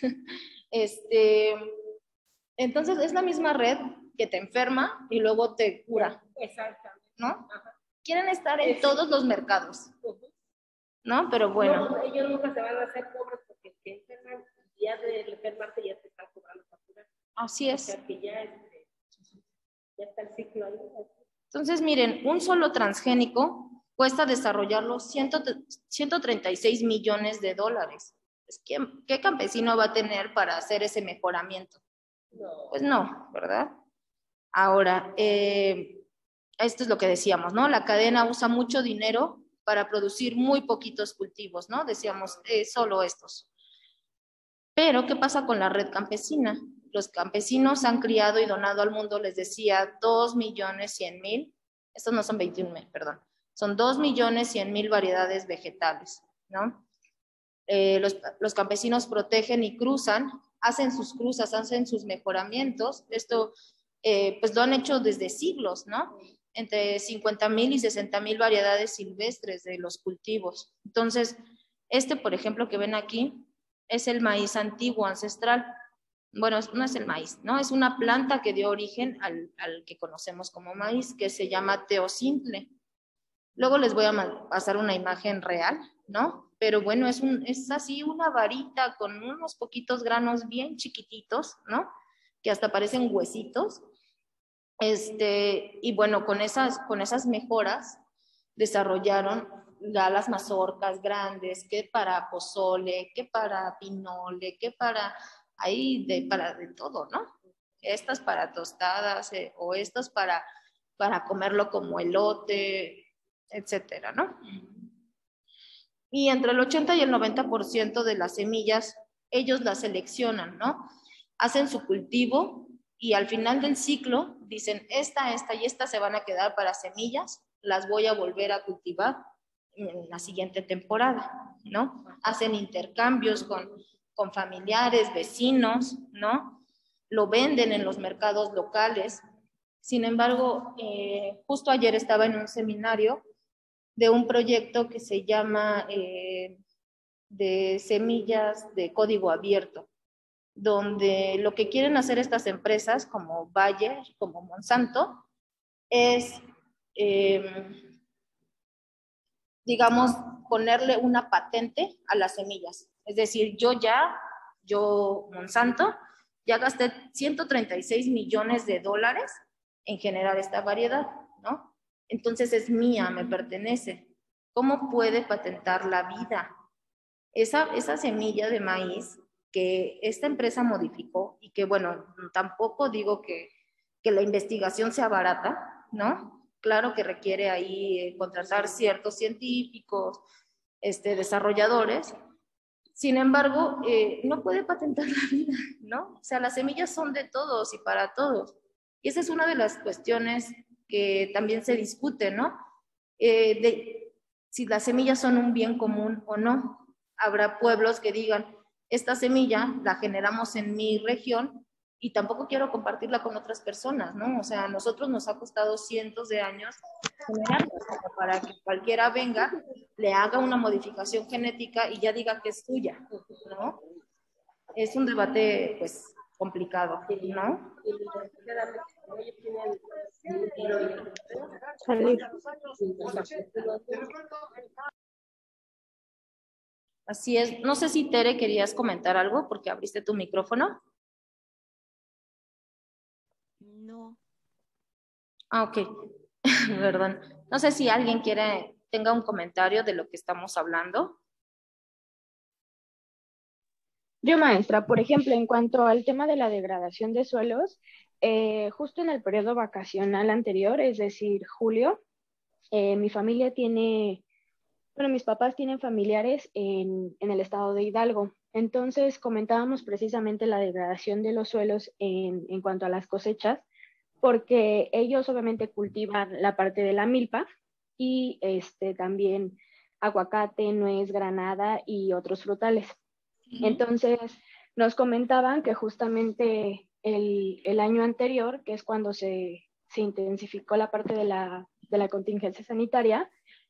Entonces, es la misma red que te enferma y luego te cura. Exactamente. ¿No? Quieren estar en todos los mercados, ¿no? Pero bueno. No, ellos nunca se van a hacer pobres porque te enferman, ya de enfermarte ya te están cobrando facturas. Así es. O sea que ya está el ciclo ahí. Entonces, miren, un solo transgénico cuesta desarrollarlo 136 millones de dólares. ¿Qué campesino va a tener para hacer ese mejoramiento? No. Pues no, ¿verdad? Ahora, esto es lo que decíamos, ¿no? La cadena usa mucho dinero para producir muy poquitos cultivos, ¿no? Decíamos, solo estos. Pero, ¿qué pasa con la red campesina? Los campesinos han criado y donado al mundo, les decía, 2.100.000, estos no son 21.000, perdón, son 2.100.000 variedades vegetales, ¿no? Los campesinos protegen y cruzan, hacen sus cruzas, hacen sus mejoramientos. Esto, pues lo han hecho desde siglos, ¿no? Entre 50.000 y 60.000 variedades silvestres de los cultivos. Entonces, por ejemplo, que ven aquí, es el maíz antiguo, ancestral. Bueno, no es el maíz, ¿no? Es una planta que dio origen al que conocemos como maíz, que se llama teocintle. Luego les voy a pasar una imagen real, ¿no? Pero bueno, es así una varita con unos poquitos granos bien chiquititos, ¿no? Que hasta parecen huesitos. Y bueno, con esas mejoras desarrollaron ya las mazorcas grandes, que para pozole, que para pinole, que para de todo, ¿no? Estas para tostadas, o estas para comerlo como elote, etcétera, ¿no? Y entre el 80 y el 90% de las semillas, ellos las seleccionan, ¿no? Hacen su cultivo y al final del ciclo dicen, esta y esta se van a quedar para semillas, las voy a volver a cultivar en la siguiente temporada, ¿no? Hacen intercambios con familiares, vecinos, ¿no? Lo venden en los mercados locales. Sin embargo, justo ayer estaba en un seminario de un proyecto que se llama de semillas de código abierto, donde lo que quieren hacer estas empresas como Bayer, como Monsanto, es, digamos, ponerle una patente a las semillas. Es decir, yo, Monsanto, ya gasté 136 millones de dólares en generar esta variedad, ¿no? Entonces es mía, me pertenece. ¿Cómo puede patentar la vida? Esa semilla de maíz que esta empresa modificó y que, bueno, tampoco digo que la investigación sea barata, ¿no? Claro que requiere ahí contratar ciertos científicos, desarrolladores. Sin embargo, no puede patentar la vida, ¿no? O sea, las semillas son de todos y para todos. Y esa es una de las cuestiones que también se discute, ¿no? De si las semillas son un bien común o no. Habrá pueblos que digan, esta semilla la generamos en mi región y tampoco quiero compartirla con otras personas, ¿no? O sea, a nosotros nos ha costado cientos de años generarla para que cualquiera venga, le haga una modificación genética y ya diga que es tuya, ¿no? Es un debate, pues, complicado, ¿no? Así es. No sé si Tere querías comentar algo porque abriste tu micrófono. No. Ah, ok. Perdón. No sé si alguien tenga un comentario de lo que estamos hablando. Yo, maestra, por ejemplo, en cuanto al tema de la degradación de suelos, justo en el periodo vacacional anterior, es decir, julio, mi familia tiene, bueno, mis papás tienen familiares en el estado de Hidalgo. Entonces, comentábamos precisamente la degradación de los suelos en cuanto a las cosechas, porque ellos obviamente cultivan la parte de la milpa y también aguacate, nuez, granada y otros frutales. Entonces, nos comentaban que justamente el año anterior, que es cuando se intensificó la parte de la contingencia sanitaria,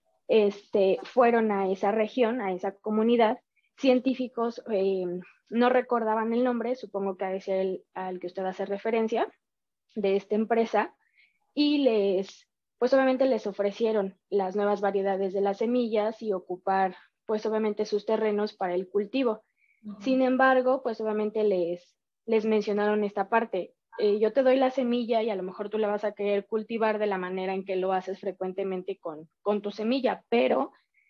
fueron a esa región, a esa comunidad, científicos, no recordaban el nombre, supongo que es al que usted hace referencia, de esta empresa, y pues obviamente les ofrecieron las nuevas variedades de las semillas y ocupar, pues obviamente sus terrenos para el cultivo. Sin embargo, pues obviamente les mencionaron esta parte. Yo te doy la semilla y a lo mejor tú la vas a querer cultivar de la manera en que lo haces frecuentemente con tu semilla, pero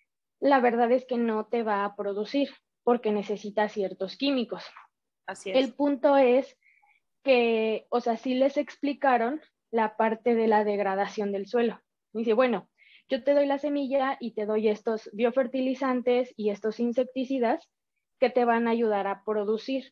la verdad es que no te va a producir porque necesita ciertos químicos. Así es. El punto es que, o sea, sí les explicaron la parte de la degradación del suelo. Dice, bueno, yo te doy la semilla y te doy estos biofertilizantes y estos insecticidas que te van a ayudar a producir.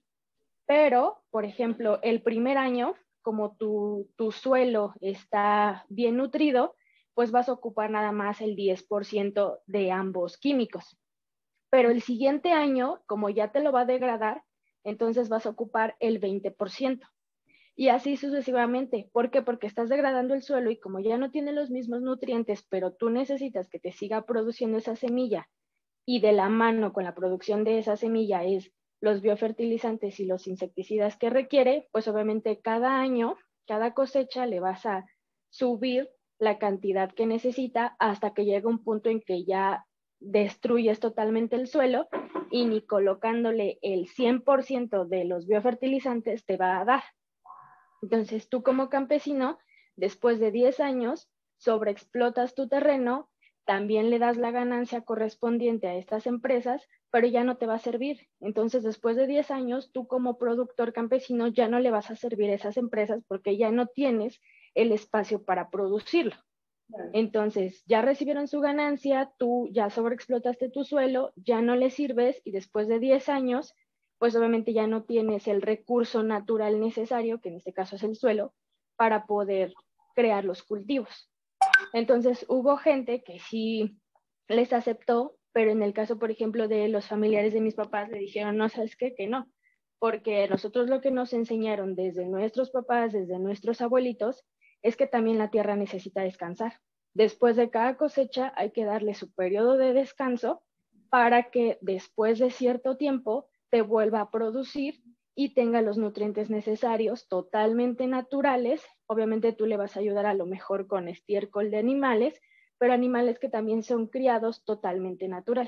Pero, por ejemplo, el primer año, como tu suelo está bien nutrido, pues vas a ocupar nada más el 10% de ambos químicos. Pero el siguiente año, como ya te lo va a degradar, entonces vas a ocupar el 20%. Y así sucesivamente. ¿Por qué? Porque estás degradando el suelo y como ya no tiene los mismos nutrientes, pero tú necesitas que te siga produciendo esa semilla y de la mano con la producción de esa semilla es los biofertilizantes y los insecticidas que requiere, pues obviamente cada año, cada cosecha le vas a subir la cantidad que necesita hasta que llegue un punto en que ya destruyes totalmente el suelo y ni colocándole el 100% de los biofertilizantes te va a dar. Entonces tú como campesino, después de 10 años, sobreexplotas tu terreno, también le das la ganancia correspondiente a estas empresas, pero ya no te va a servir. Entonces, después de 10 años, tú como productor campesino ya no le vas a servir a esas empresas porque ya no tienes el espacio para producirlo. Entonces, ya recibieron su ganancia, tú ya sobreexplotaste tu suelo, ya no le sirves y después de 10 años, pues obviamente ya no tienes el recurso natural necesario, que en este caso es el suelo, para poder crear los cultivos. Entonces hubo gente que sí les aceptó, pero en el caso, por ejemplo, de los familiares de mis papás, le dijeron, no, ¿sabes qué? Que no, porque nosotros lo que nos enseñaron desde nuestros papás, desde nuestros abuelitos, es que también la tierra necesita descansar. Después de cada cosecha hay que darle su periodo de descanso para que después de cierto tiempo te vuelva a producir y tenga los nutrientes necesarios totalmente naturales. Obviamente tú le vas a ayudar a lo mejor con estiércol de animales, pero animales que también son criados totalmente natural.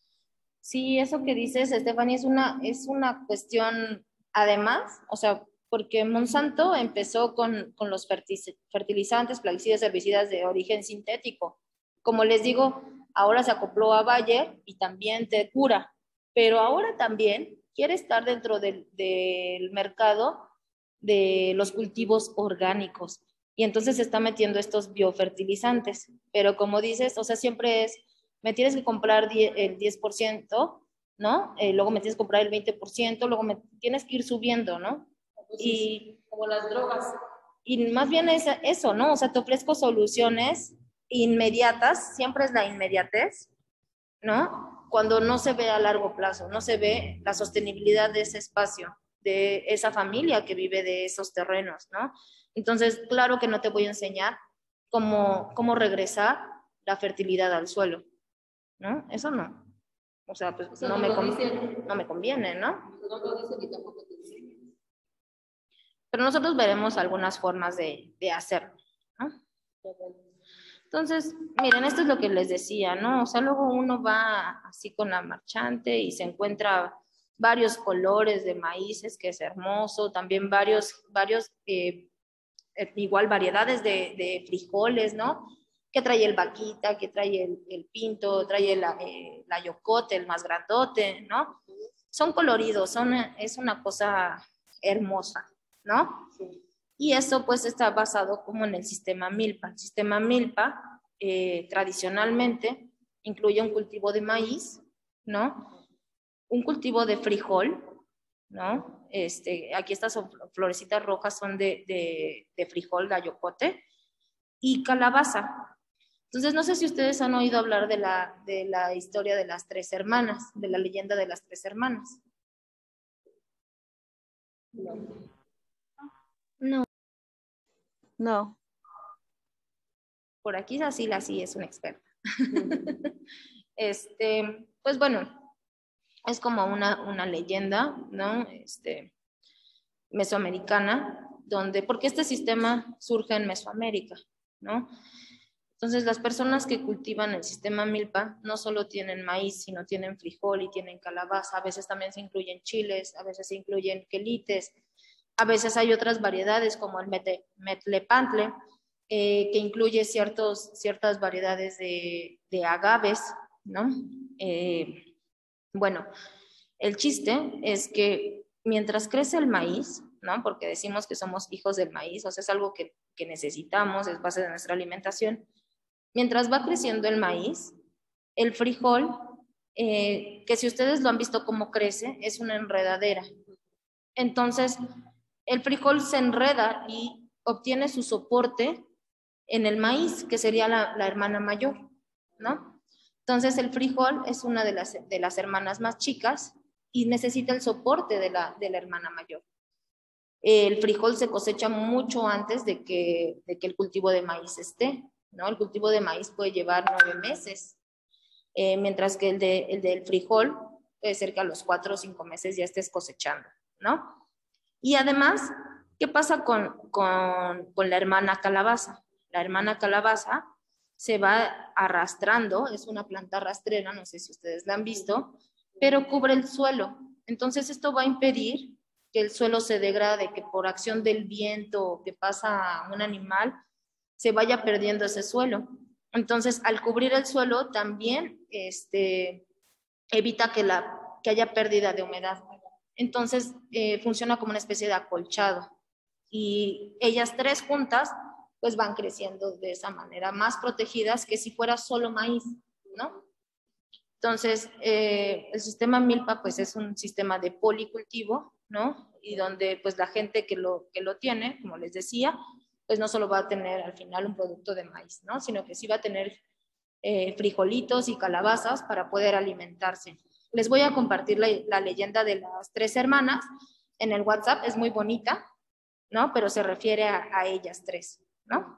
Sí, eso que dices, Stephanie, es una cuestión, además, o sea, porque Monsanto empezó con los fertilizantes, plaguicidas, herbicidas de origen sintético. Como les digo, ahora se acopló a Bayer y también te cura, pero ahora también quiere estar dentro del mercado de los cultivos orgánicos. Y entonces se está metiendo estos biofertilizantes. Pero como dices, o sea, siempre es, me tienes que comprar el 10%, ¿no? Luego me tienes que comprar el 20%, luego me tienes que ir subiendo, ¿no? Y como las drogas. Y más bien es eso, ¿no? O sea, te ofrezco soluciones inmediatas, siempre es la inmediatez, ¿no? Cuando no se ve a largo plazo, no se ve la sostenibilidad de ese espacio, de esa familia que vive de esos terrenos, ¿no? Entonces, claro que no te voy a enseñar cómo regresar la fertilidad al suelo, ¿no? Eso no. O sea, pues no me conviene, ¿no? No lo dicen ni tampoco te enseñan. Pero nosotros veremos algunas formas de hacerlo, ¿no? Entonces, miren, esto es lo que les decía, ¿no? O sea, luego uno va así con la marchante y se encuentra varios colores de maíces, que es hermoso, también igual variedades de frijoles, ¿no? Que trae el vaquita, que trae el pinto, trae la yocote, el más grandote, ¿no? Son coloridos, es una cosa hermosa, ¿no? Sí. Y eso pues está basado como en el sistema milpa. El sistema milpa tradicionalmente incluye un cultivo de maíz, ¿no? Un cultivo de frijol, ¿no? Aquí estas florecitas rojas son de frijol, de ayocote, y calabaza. Entonces, no sé si ustedes han oído hablar de la historia de las tres hermanas, de la leyenda de las tres hermanas. No. No. Por aquí así es una experta. Pues bueno, es como una leyenda, ¿no? Mesoamericana, porque este sistema surge en Mesoamérica, ¿no? Entonces, las personas que cultivan el sistema milpa no solo tienen maíz, sino tienen frijol y tienen calabaza. A veces también se incluyen chiles, a veces se incluyen quelites, a veces hay otras variedades como el metlepantle, que incluye ciertas variedades de agaves, ¿no? Bueno, el chiste es que mientras crece el maíz, ¿no? Porque decimos que somos hijos del maíz, o sea, es algo que necesitamos, es base de nuestra alimentación. Mientras va creciendo el maíz, el frijol, que si ustedes lo han visto cómo crece, es una enredadera. Entonces, el frijol se enreda y obtiene su soporte en el maíz, que sería la hermana mayor, ¿no? Entonces, el frijol es una de las hermanas más chicas y necesita el soporte de la hermana mayor. El frijol se cosecha mucho antes de que el cultivo de maíz esté, ¿no? El cultivo de maíz puede llevar 9 meses, mientras que el del frijol puede ser que a los 4 o 5 meses ya estés cosechando, ¿no? Y además, ¿qué pasa con la hermana calabaza? La hermana calabaza se va arrastrando, es una planta rastrera, no sé si ustedes la han visto, pero cubre el suelo. Entonces esto va a impedir que el suelo se degrade, que por acción del viento que pasa un animal, se vaya perdiendo ese suelo. Entonces, al cubrir el suelo, también evita que haya pérdida de humedad. Entonces, funciona como una especie de acolchado. Y ellas tres juntas, pues van creciendo de esa manera, más protegidas que si fuera solo maíz, ¿no? Entonces, el sistema milpa, pues es un sistema de policultivo, ¿no? Y donde, pues la gente que lo tiene, como les decía, pues no solo va a tener al final un producto de maíz, ¿no? Sino que sí va a tener frijolitos y calabazas para poder alimentarse. Les voy a compartir la leyenda de las tres hermanas en el WhatsApp, es muy bonita, ¿no? Pero se refiere a ellas tres, ¿no?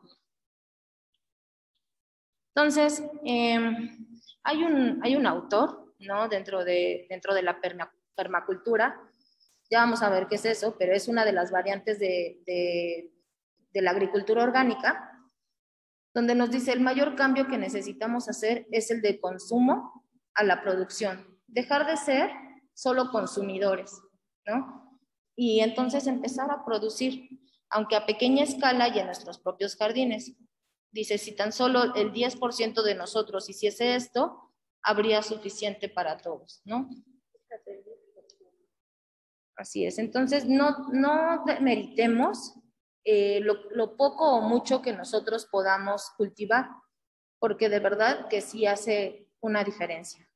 Entonces, hay un autor, ¿no? Dentro de la permacultura, ya vamos a ver qué es eso, pero es una de las variantes de la agricultura orgánica, donde nos dice el mayor cambio que necesitamos hacer es el de consumo a la producción. Dejar de ser solo consumidores, ¿no? y entonces empezar a producir, aunque a pequeña escala y en nuestros propios jardines. Dice, si tan solo el 10% de nosotros hiciese esto, habría suficiente para todos, ¿no? Así es, entonces no meritemos lo poco o mucho que nosotros podamos cultivar, porque de verdad que sí hace una diferencia.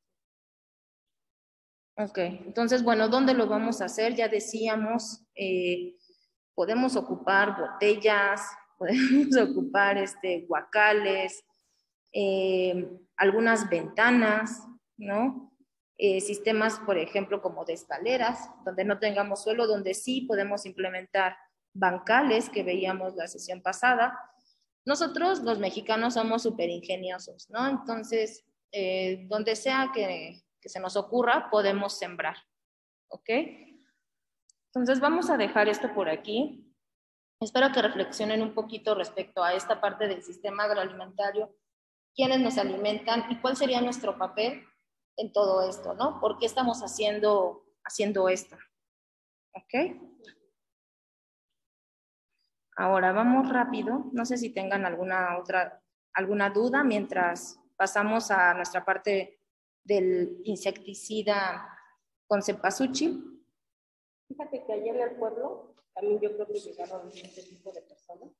Ok, entonces, bueno, ¿dónde lo vamos a hacer? Ya decíamos, podemos ocupar botellas, podemos ocupar guacales, algunas ventanas, ¿no? Sistemas, por ejemplo, como de escaleras, donde no tengamos suelo, donde sí podemos implementar bancales que veíamos la sesión pasada. Nosotros, los mexicanos, somos súper ingeniosos, ¿no? Entonces, donde sea que se nos ocurra, podemos sembrar, ¿ok? Entonces, vamos a dejar esto por aquí. Espero que reflexionen un poquito respecto a esta parte del sistema agroalimentario, quiénes nos alimentan y cuál sería nuestro papel en todo esto, ¿no? ¿Por qué estamos haciendo esto? ¿Ok? Ahora vamos rápido. No sé si tengan alguna duda mientras pasamos a nuestra parte del insecticida con cempasúchil. Fíjate que allá en el pueblo también yo creo que llegaron este tipo de personas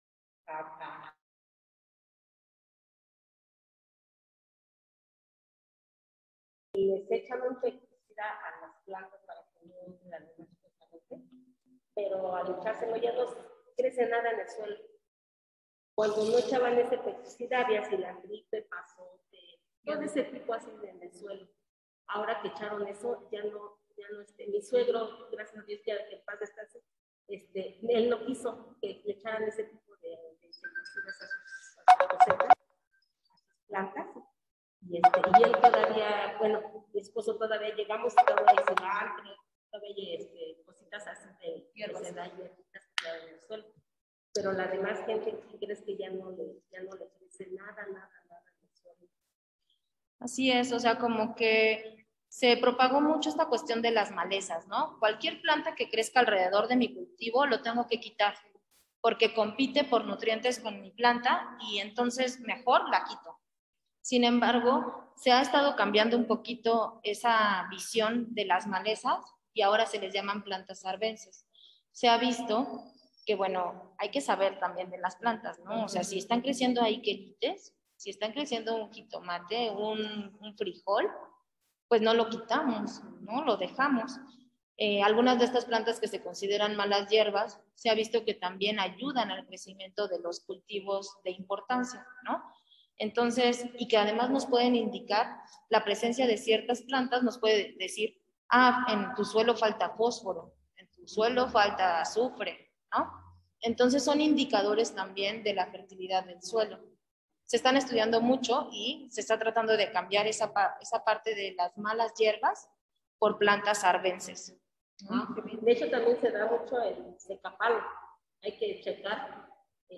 y les echan un insecticida a las plantas para que no entren algunas justamente, pero al echárselo ya no crece nada en el suelo. Cuando no echaban ese pesticida había cilantripe, pasote, todo ese tipo así en el suelo. Ahora que echaron eso, ya no mi suegro, gracias a Dios, ya que paz descanse, él no quiso que le echaran ese tipo de insecticidas a sus plantas. Y él todavía, bueno, mi esposo todavía llegamos y todavía hay cilantro, todavía hay cositas así de hierbas en el suelo. Pero la demás gente, ¿crees que ya no le crece nada en el suelo? Así es, o sea, como que se propagó mucho esta cuestión de las malezas, ¿no? Cualquier planta que crezca alrededor de mi cultivo lo tengo que quitar, porque compite por nutrientes con mi planta y entonces mejor la quito. Sin embargo, se ha estado cambiando un poquito esa visión de las malezas y ahora se les llaman plantas arbences. Se ha visto que, bueno, hay que saber también de las plantas, ¿no? O sea, si están creciendo ahí quelites, si están creciendo un jitomate, un frijol, pues no lo quitamos, ¿no? Lo dejamos. Algunas de estas plantas que se consideran malas hierbas, se ha visto que también ayudan al crecimiento de los cultivos de importancia, ¿no? Entonces, y que además nos pueden indicar la presencia de ciertas plantas, nos puede decir, en tu suelo falta fósforo, en tu suelo falta azufre, ¿no? Entonces son indicadores también de la fertilidad del suelo. Se están estudiando mucho y se está tratando de cambiar esa parte de las malas hierbas por plantas arbences. De hecho, también se da mucho el secapalo. Hay que checar.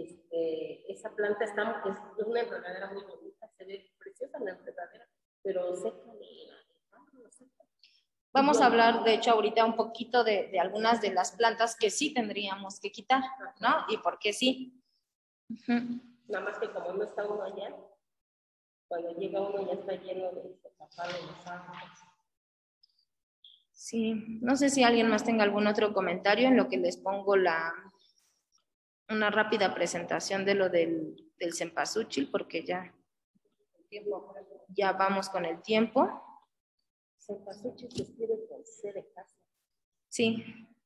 Esa planta es una enredadera muy bonita, se ve preciosa la enredadera, pero seca. Vamos a hablar, de hecho, ahorita un poquito de algunas de las plantas que sí tendríamos que quitar, ¿no? Y por qué sí. Nada más que como no está uno allá, cuando llega uno ya está lleno de secapalo y los árboles. Sí, no sé si alguien más tenga algún otro comentario en lo que les pongo una rápida presentación de lo del cempasúchil, porque ya vamos con el tiempo. Cempasúchil se escribe con C de casa. Sí.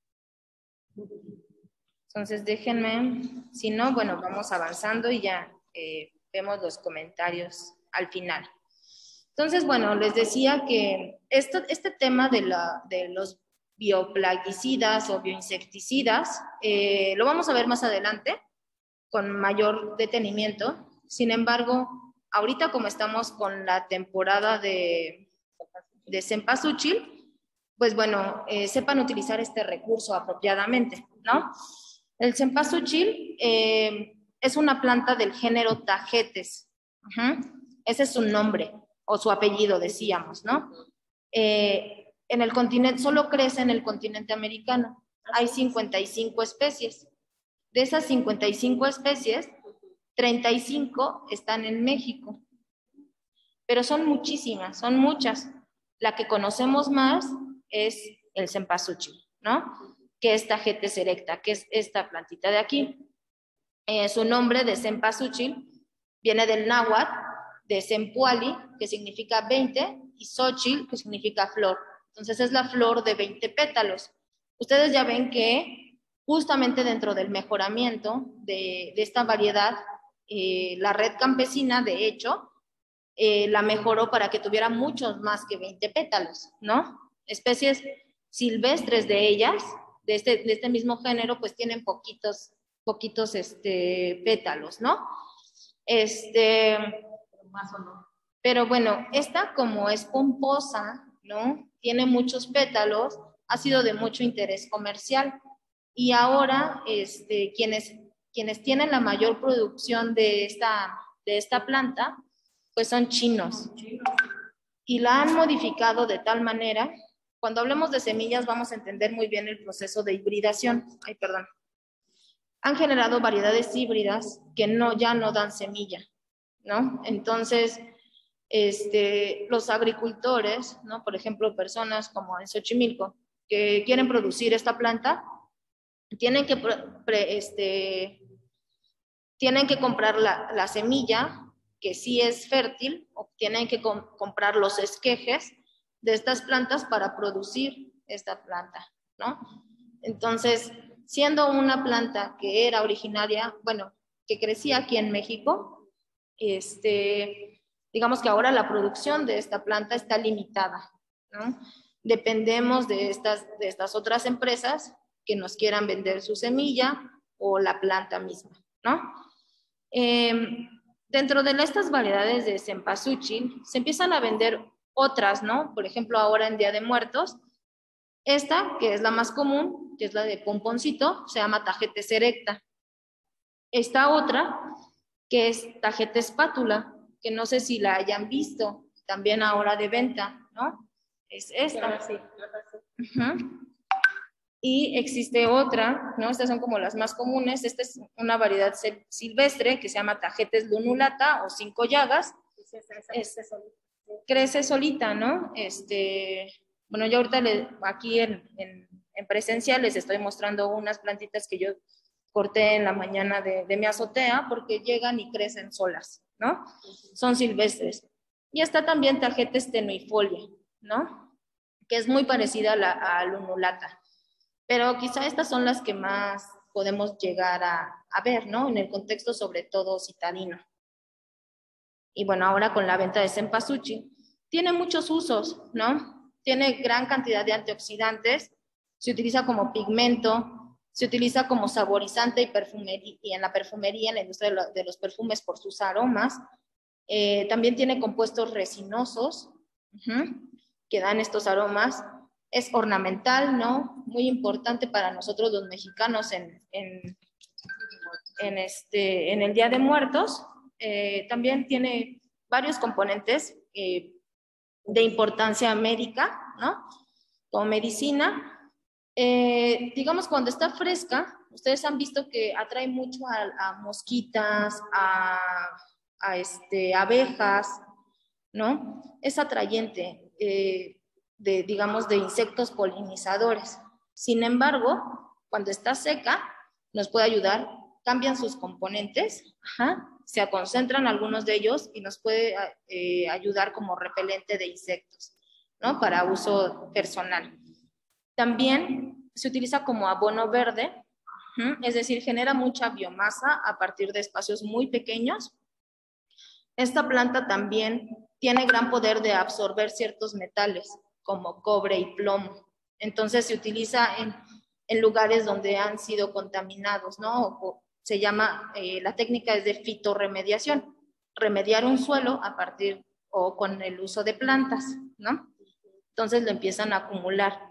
Entonces déjenme, si no, bueno, vamos avanzando y ya vemos los comentarios al final. Entonces, bueno, les decía que este tema de los bioplaguicidas o bioinsecticidas lo vamos a ver más adelante con mayor detenimiento. Sin embargo, ahorita como estamos con la temporada de cempasúchil, pues bueno, sepan utilizar este recurso apropiadamente, ¿no? El cempasúchil es una planta del género Tagetes. Ese es su nombre o su apellido, decíamos, ¿no? En el continente, solo crece en el continente americano. hay 55 especies. De esas 55 especies, 35 están en México. Pero son muchísimas, son muchas. La que conocemos más es el cempasúchil, ¿no? Que es Tagetes erecta, que es esta plantita de aquí. Su nombre de cempasúchil viene del náhuatl, de Sempuali, que significa 20, y Xochitl, que significa flor. Entonces es la flor de 20 pétalos. Ustedes ya ven que justamente dentro del mejoramiento de esta variedad, la red campesina, de hecho, la mejoró para que tuviera muchos más que 20 pétalos, ¿no? Especies silvestres de ellas, de este mismo género, pues tienen poquitos pétalos, ¿no? Pero bueno, esta como es pomposa, ¿no? Tiene muchos pétalos, ha sido de mucho interés comercial. Y ahora, quienes tienen la mayor producción de esta planta, pues son chinos. Y la han modificado de tal manera, cuando hablemos de semillas vamos a entender muy bien el proceso de hibridación. Ay, perdón. Han generado variedades híbridas que ya no dan semilla, ¿no? Entonces, los agricultores, ¿no? Por ejemplo, personas como en Xochimilco, que quieren producir esta planta, tienen que comprar la semilla, que sí es fértil, o tienen que comprar los esquejes de estas plantas para producir esta planta, ¿no? Entonces, siendo una planta que era originaria, bueno, que crecía aquí en México, digamos que ahora la producción de esta planta está limitada, ¿no? Dependemos de estas otras empresas que nos quieran vender su semilla o la planta misma, ¿no? Dentro de estas variedades de cempasúchil se empiezan a vender otras, ¿no? Por ejemplo, ahora en Día de Muertos, esta, que es la más común, que es la de pomponcito, se llama Tagetes erecta. Esta otra, que es Tagetes espátula, que no sé si la hayan visto, también ahora de venta, ¿no? Es esta. Y existe otra, ¿no? Estas son como las más comunes. Esta es una variedad silvestre que se llama Tagetes lunulata o 5 llagas. Crece solita, ¿no? Bueno, yo ahorita aquí en presencia les estoy mostrando unas plantitas que yo corté en la mañana de mi azotea porque llegan y crecen solas, ¿no? Son silvestres. Y está también Tagetes tenuifolia, ¿no? Que es muy parecida a lunulata. Pero quizá estas son las que más podemos llegar a ver, ¿no? En el contexto sobre todo citadino. Y bueno, ahora con la venta de cempasúchil, tiene muchos usos, ¿no? Tiene gran cantidad de antioxidantes, se utiliza como pigmento, se utiliza como saborizante y en la perfumería, en la industria de los perfumes por sus aromas. También tiene compuestos resinosos que dan estos aromas. Es ornamental, ¿no? Muy importante para nosotros los mexicanos en el Día de Muertos. También tiene varios componentes de importancia médica, ¿no? Como medicina. Digamos, cuando está fresca, ustedes han visto que atrae mucho a mosquitas, a abejas, ¿no? Es atrayente, digamos, de insectos polinizadores. Sin embargo, cuando está seca, nos puede ayudar, cambian sus componentes, se concentran algunos de ellos y nos puede ayudar como repelente de insectos, ¿no? Para uso personal. También se utiliza como abono verde, es decir, genera mucha biomasa a partir de espacios muy pequeños. Esta planta también tiene gran poder de absorber ciertos metales, como cobre y plomo. Entonces se utiliza en lugares donde han sido contaminados, ¿no? Se llama, la técnica es de fitorremediación, remediar un suelo a partir o con el uso de plantas, ¿no? Entonces lo empiezan a acumular.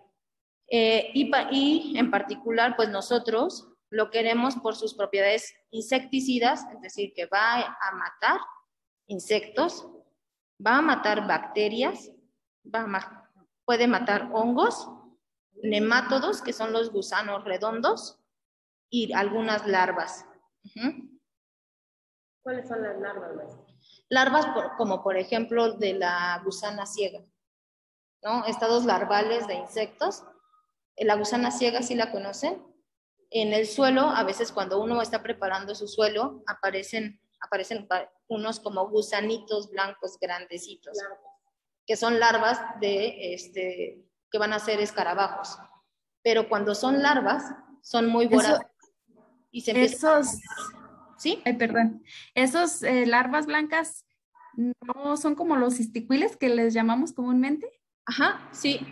Y en particular, pues nosotros lo queremos por sus propiedades insecticidas, es decir, que va a matar insectos, va a matar bacterias, puede matar hongos nemátodos, que son los gusanos redondos, y algunas larvas. ¿Cuáles son las larvas, maestra? Larvas como por ejemplo de la gusana ciega, ¿no? Estados larvales de insectos. La gusana ciega, ¿sí la conocen? En el suelo, a veces cuando uno está preparando su suelo, aparecen unos como gusanitos blancos grandecitos, que son larvas que van a ser escarabajos. Pero cuando son larvas, son muy voraces. Y se empiezan ¿sí? Ay, perdón. Esos larvas blancas no son como los cisticuiles que les llamamos comúnmente. Ajá, sí.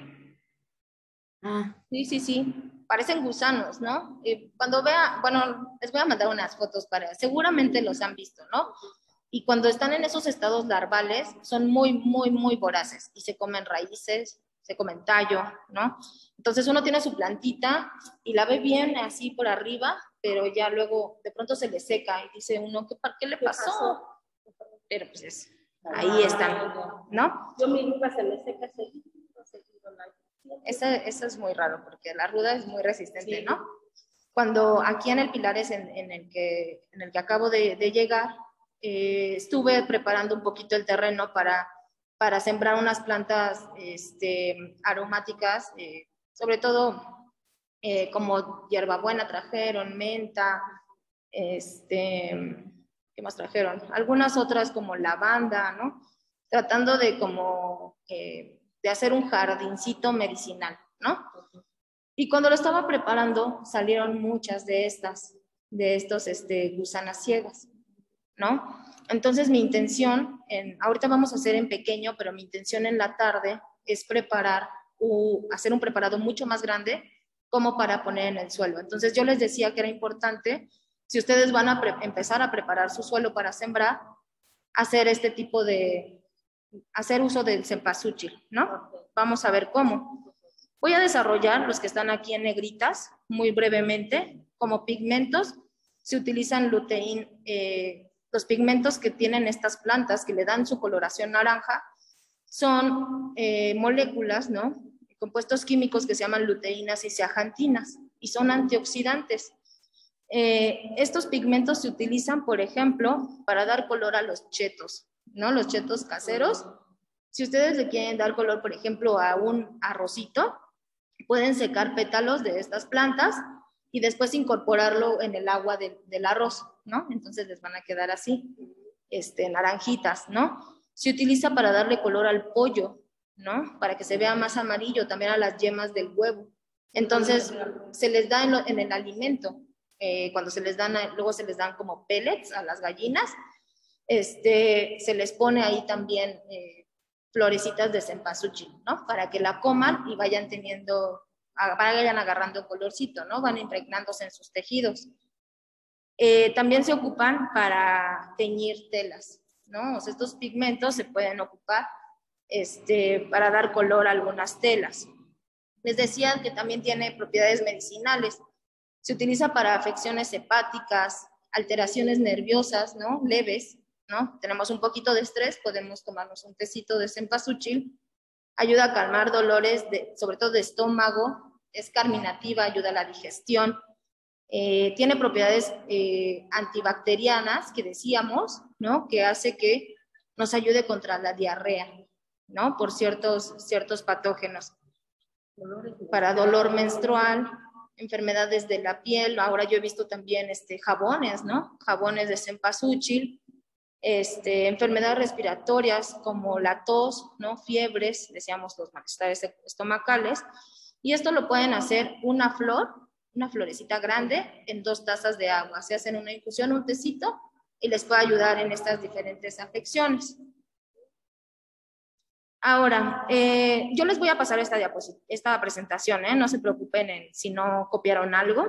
Sí. Parecen gusanos, ¿no? Cuando vea, bueno, les voy a mandar unas fotos seguramente los han visto, ¿no? Y cuando están en esos estados larvales, son muy, muy, muy voraces y se comen raíces, se comen tallo, ¿no? Entonces uno tiene su plantita y la ve bien así por arriba, pero ya luego de pronto se le seca y dice uno, ¿qué le pasó? Pero pues ahí están, ¿no? Yo mi ruda se me seca seguido. Esa es muy raro porque la ruda es muy resistente, sí, ¿no? Cuando aquí en el Pilares en el que acabo de llegar, estuve preparando un poquito el terreno para sembrar unas plantas aromáticas, sobre todo como hierbabuena trajeron, menta, ¿qué más trajeron? Algunas otras como lavanda, ¿no? Tratando de de hacer un jardincito medicinal, ¿no? Y cuando lo estaba preparando, salieron muchas de estos gusanas ciegas, ¿no? Entonces mi intención, ahorita vamos a hacer en pequeño, pero mi intención en la tarde es hacer un preparado mucho más grande como para poner en el suelo. Entonces yo les decía que era importante, si ustedes van a empezar a preparar su suelo para sembrar, hacer hacer uso del cempasúchil, ¿no? Vamos a ver cómo. Voy a desarrollar los que están aquí en negritas, muy brevemente. Como pigmentos, se utilizan luteína, los pigmentos que tienen estas plantas, que le dan su coloración naranja, son moléculas, ¿no? Compuestos químicos que se llaman luteínas y zeaxantinas, y son antioxidantes. Estos pigmentos se utilizan, por ejemplo, para dar color a los chetos, ¿no? Los chetos caseros. Si ustedes le quieren dar color, por ejemplo, a un arrocito, pueden secar pétalos de estas plantas y después incorporarlo en el agua del arroz, ¿no? Entonces les van a quedar así, naranjitas, ¿no? Se utiliza para darle color al pollo, ¿no? Para que se vea más amarillo, también a las yemas del huevo. Entonces se les da en el alimento, cuando luego se les dan como pellets a las gallinas, se les pone ahí también florecitas de cempasúchil, ¿no? Para que la coman y vayan agarrando colorcito, ¿no? Van impregnándose en sus tejidos. También se ocupan para teñir telas, ¿no? O sea, estos pigmentos se pueden ocupar para dar color a algunas telas. Les decía que también tiene propiedades medicinales. Se utiliza para afecciones hepáticas, alteraciones nerviosas, ¿no? Leves, ¿no? Tenemos un poquito de estrés, podemos tomarnos un tecito de cempasúchil. Ayuda a calmar dolores, sobre todo de estómago, es carminativa, ayuda a la digestión. Tiene propiedades antibacterianas, que decíamos, ¿no? Que hace que nos ayude contra la diarrea, ¿no? Por ciertos patógenos. Para dolor menstrual, enfermedades de la piel. Ahora yo he visto también jabones, ¿no? Jabones de cempasúchil. Enfermedades respiratorias como la tos, ¿no? Fiebres, decíamos los malestares estomacales. Y esto lo pueden hacer una florecita grande en 2 tazas de agua. Se hacen una infusión, un tecito, y les puede ayudar en estas diferentes afecciones. Ahora, yo les voy a pasar esta presentación, no se preocupen si no copiaron algo.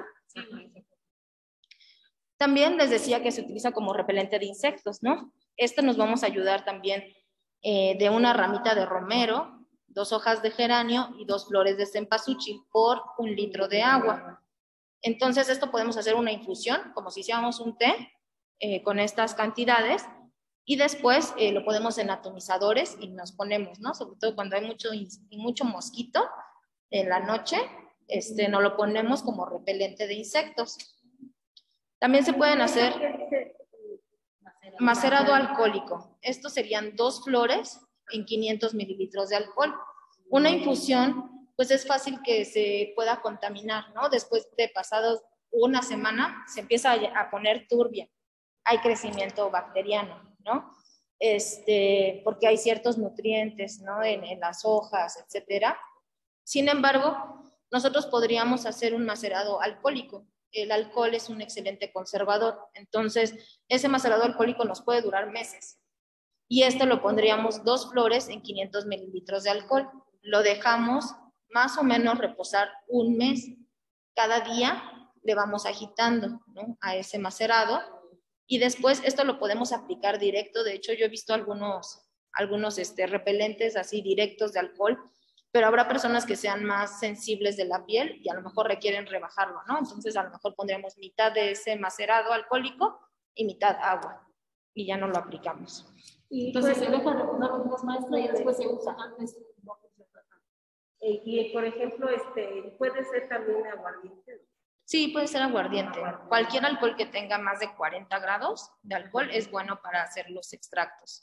También les decía que se utiliza como repelente de insectos, ¿no? Nos vamos a ayudar también de una ramita de romero, 2 hojas de geranio y 2 flores de cempasúchil por 1 litro de agua. Entonces, esto podemos hacer una infusión, como si hiciéramos un té, con estas cantidades, y después lo ponemos en atomizadores y nos ponemos, ¿no? Sobre todo cuando hay mucho mosquito en la noche, nos lo ponemos como repelente de insectos. También se pueden hacer macerado alcohólico. Estos serían 2 flores en 500 mililitros de alcohol. Una infusión, pues es fácil que se pueda contaminar, ¿no? Después de pasados una semana, se empieza a poner turbia. Hay crecimiento bacteriano, ¿no? Porque hay ciertos nutrientes, ¿no? En las hojas, etcétera. Sin embargo, nosotros podríamos hacer un macerado alcohólico. El alcohol es un excelente conservador, entonces ese macerado alcohólico nos puede durar meses. Y lo pondríamos 2 flores en 500 mililitros de alcohol. Lo dejamos más o menos reposar un mes. Cada día le vamos agitando, ¿no? A ese macerado. Y después esto lo podemos aplicar directo. De hecho, yo he visto algunos repelentes así directos de alcohol, pero habrá personas que sean más sensibles de la piel y a lo mejor requieren rebajarlo, ¿no? Entonces a lo mejor pondríamos mitad de ese macerado alcohólico y mitad agua y ya no lo aplicamos. Y entonces se deja reposar un mes, maestra, y después se usa antes. Y por ejemplo, puede ser también aguardiente. Sí, puede ser aguardiente. Cualquier alcohol que tenga más de 40 grados de alcohol es bueno para hacer los extractos.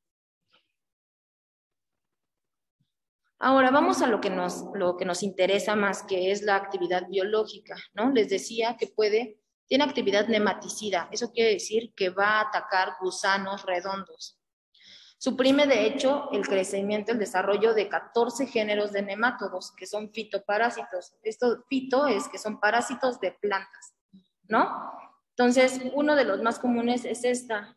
Ahora vamos a lo que nos interesa más, que es la actividad biológica, ¿no? Les decía que tiene actividad nematicida. Eso quiere decir que va a atacar gusanos redondos. Suprime, de hecho, el crecimiento, el desarrollo de 14 géneros de nemátodos, que son fitoparásitos. Esto fito es que son parásitos de plantas, ¿no? Entonces, uno de los más comunes es esta,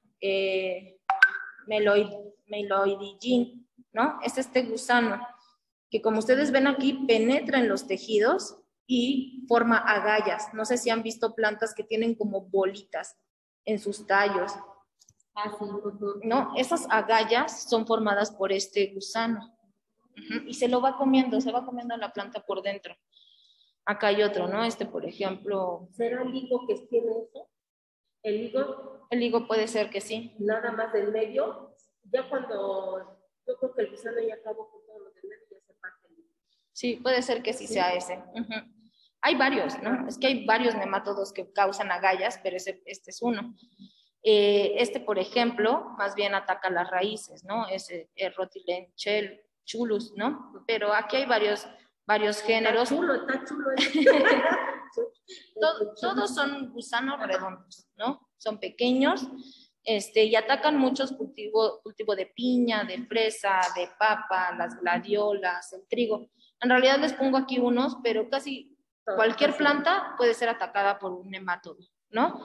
Meloidigin, ¿no? Es este gusano, que como ustedes ven aquí, penetra en los tejidos y forma agallas. No sé si han visto plantas que tienen como bolitas en sus tallos. No, esas agallas son formadas por este gusano. Y se va comiendo la planta por dentro. Acá hay otro, ¿no? Por ejemplo. ¿Será el higo que tiene eso? ¿El higo? El higo puede ser que sí. Nada más del medio. Ya cuando yo creo que el gusano ya acabó con todo lo del medio, ya se parte el higo. Sí, puede ser que sí sea ese. Hay varios, ¿no? Es que hay varios nemátodos que causan agallas, pero este es uno. Por ejemplo, más bien ataca las raíces, ¿no? Es Rotilenchulus, ¿no? Pero aquí hay varios géneros. Está chulo. Todos son gusanos redondos, ¿no? Son pequeños, y atacan muchos cultivo de piña, de fresa, de papa, las gladiolas, el trigo. En realidad les pongo aquí unos, pero casi cualquier planta puede ser atacada por un nemátodo, ¿no?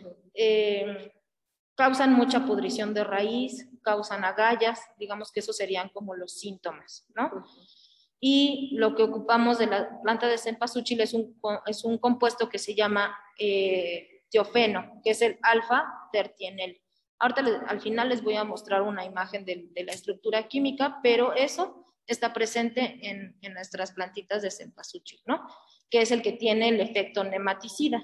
Causan mucha pudrición de raíz, causan agallas, digamos que esos serían como los síntomas, ¿no? Y lo que ocupamos de la planta de cempasúchil es un compuesto que se llama tiofeno, que es el alfa-tertienel. Ahorita al final les voy a mostrar una imagen de la estructura química, pero eso está presente en nuestras plantitas de cempasúchil, ¿no? Que es el que tiene el efecto nematicida.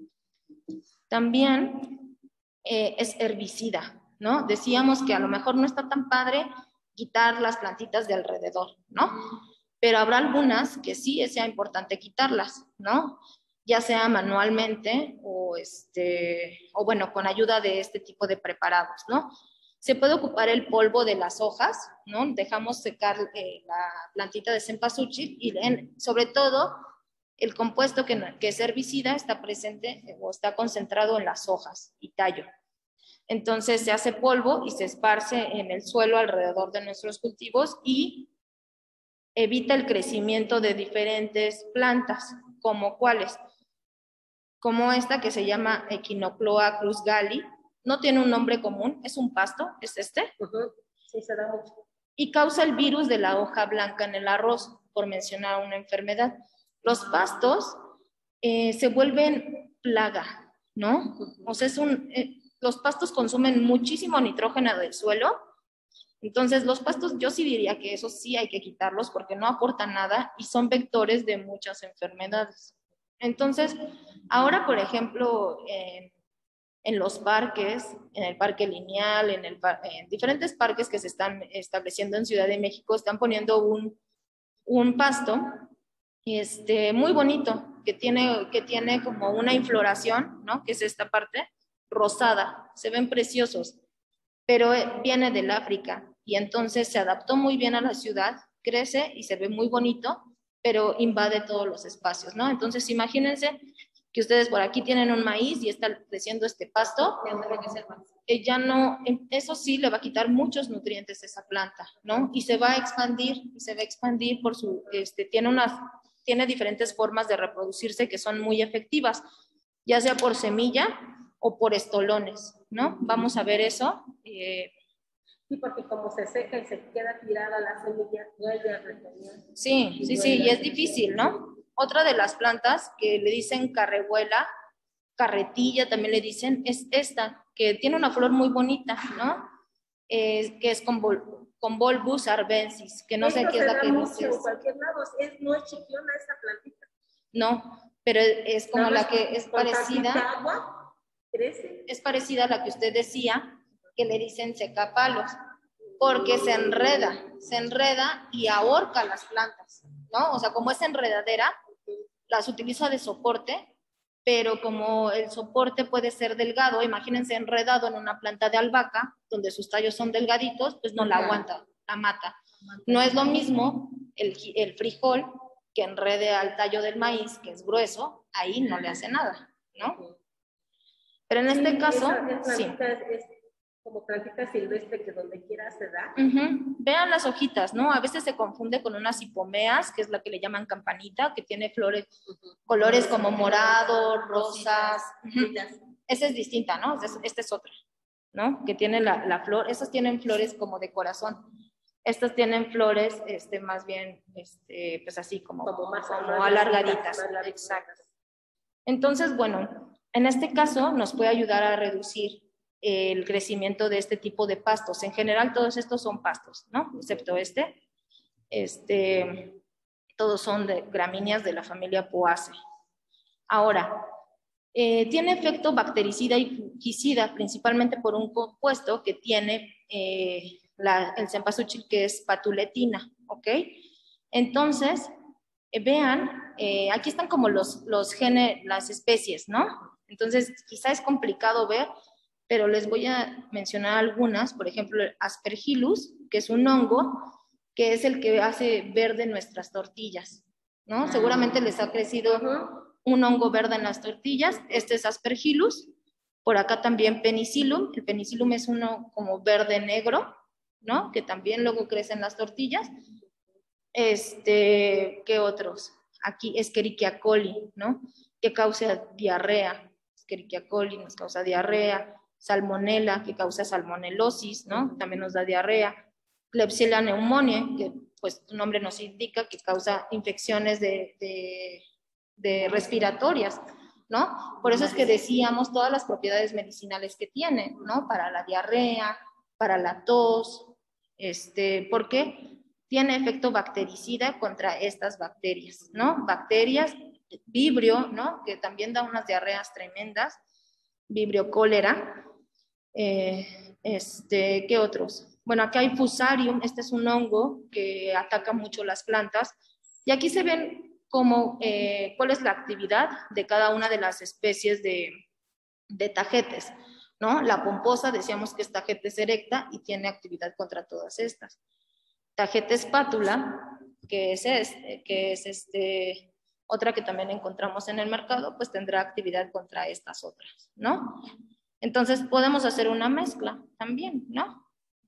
También es herbicida, ¿no? Decíamos que a lo mejor no está tan padre quitar las plantitas de alrededor, ¿no? Pero habrá algunas que sí sea importante quitarlas, ¿no? Ya sea manualmente o bueno, con ayuda de este tipo de preparados, ¿no? Se puede ocupar el polvo de las hojas, ¿no? Dejamos secar la plantita de cempasúchil y sobre todo el compuesto que es herbicida está presente o está concentrado en las hojas y tallo. Entonces se hace polvo y se esparce en el suelo alrededor de nuestros cultivos y evita el crecimiento de diferentes plantas, como cuáles, como esta que se llama Echinocloa cruzgali. No tiene un nombre común, es un pasto, es este. Sí, se da mucho. Y causa el virus de la hoja blanca en el arroz, por mencionar una enfermedad. Los pastos se vuelven plaga, ¿no? O sea, los pastos consumen muchísimo nitrógeno del suelo. Entonces, los pastos, yo sí diría que esos sí hay que quitarlos porque no aportan nada y son vectores de muchas enfermedades. Entonces, ahora, por ejemplo, en los parques, en el Parque Lineal, en diferentes parques que se están estableciendo en Ciudad de México, están poniendo un pasto muy bonito, que tiene como una infloración, ¿no? Que es esta parte rosada, se ven preciosos, pero viene del África y entonces se adaptó muy bien a la ciudad, crece y se ve muy bonito, pero invade todos los espacios, ¿no? Entonces imagínense que ustedes por aquí tienen un maíz y está creciendo este pasto, ya no, eso sí le va a quitar muchos nutrientes a esa planta, ¿no? Y se va a expandir por su, tiene diferentes formas de reproducirse que son muy efectivas, ya sea por semilla o por estolones, ¿no? Vamos a ver eso. Sí, porque como se seca y se queda tirada la semilla, no hay de retener. Sí, y es difícil, ¿no? Otra de las plantas que le dicen carrehuela, carretilla también le dicen, es esta, que tiene una flor muy bonita, ¿no? Que es Convolvulus arvensis, que no sé qué es la que dice. dices. En cualquier lado, no es chiquiona esa plantita. No, pero es como la que es parecida. Agua, crece. Es parecida a la que usted decía, que le dicen secapalos, porque se enreda y ahorca las plantas, ¿no? O sea, como es enredadera, las utiliza de soporte, pero como el soporte puede ser delgado, imagínense enredado en una planta de albahaca, donde sus tallos son delgaditos, pues no la aguanta, la mata. No es lo mismo el frijol que enrede al tallo del maíz, que es grueso, ahí no le hace nada, ¿no? Pero en este caso, sí. Es como plantita silvestre que donde quiera se da. Vean las hojitas, ¿no? A veces se confunde con unas hipomeas, que es la que le llaman campanita, que tiene flores, colores como morado, rosas. Esa es distinta, ¿no? Esta es otra, ¿no? Que tiene la flor. Esas tienen flores como de corazón. Estas tienen flores, más bien, pues así como alargaditas. Exacto. Entonces, bueno, en este caso nos puede ayudar a reducir el crecimiento de este tipo de pastos. En general, todos estos son pastos, ¿no? Excepto todos son de gramíneas de la familia Poaceae. Ahora, tiene efecto bactericida y fungicida, principalmente por un compuesto que tiene el cempasúchil, que es patuletina, ¿ok? Entonces, vean, aquí están como los genes, las especies, ¿no? Entonces, quizá es complicado ver, pero les voy a mencionar algunas, por ejemplo, el Aspergillus, que es un hongo, que es el que hace verde nuestras tortillas, ¿no? Seguramente les ha crecido un hongo verde en las tortillas, este es Aspergillus, por acá también Penicillium, el Penicillium es uno como verde negro, ¿no? Que también luego crece en las tortillas. ¿Qué otros? Aquí Escherichia coli, ¿no? Que causa diarrea, Escherichia coli nos causa diarrea, Salmonella, que causa salmonelosis, ¿no? También nos da diarrea. Klebsiella pneumoniae, que pues su nombre nos indica que causa infecciones de respiratorias, ¿no? Por eso es que decíamos todas las propiedades medicinales que tiene, ¿no? Para la diarrea, para la tos, porque tiene efecto bactericida contra estas bacterias, ¿no? Bacterias, Vibrio, ¿no? Que también da unas diarreas tremendas, Vibrio cólera. ¿Qué otros? Bueno, acá hay Fusarium, este es un hongo que ataca mucho las plantas, y aquí se ven cuál es la actividad de cada una de las especies de tagetes, ¿no? La pomposa, decíamos que es Tagetes erecta y tiene actividad contra todas estas. Tagetes pátula, que es otra que también encontramos en el mercado, pues tendrá actividad contra estas otras, ¿no? Entonces podemos hacer una mezcla también, ¿no?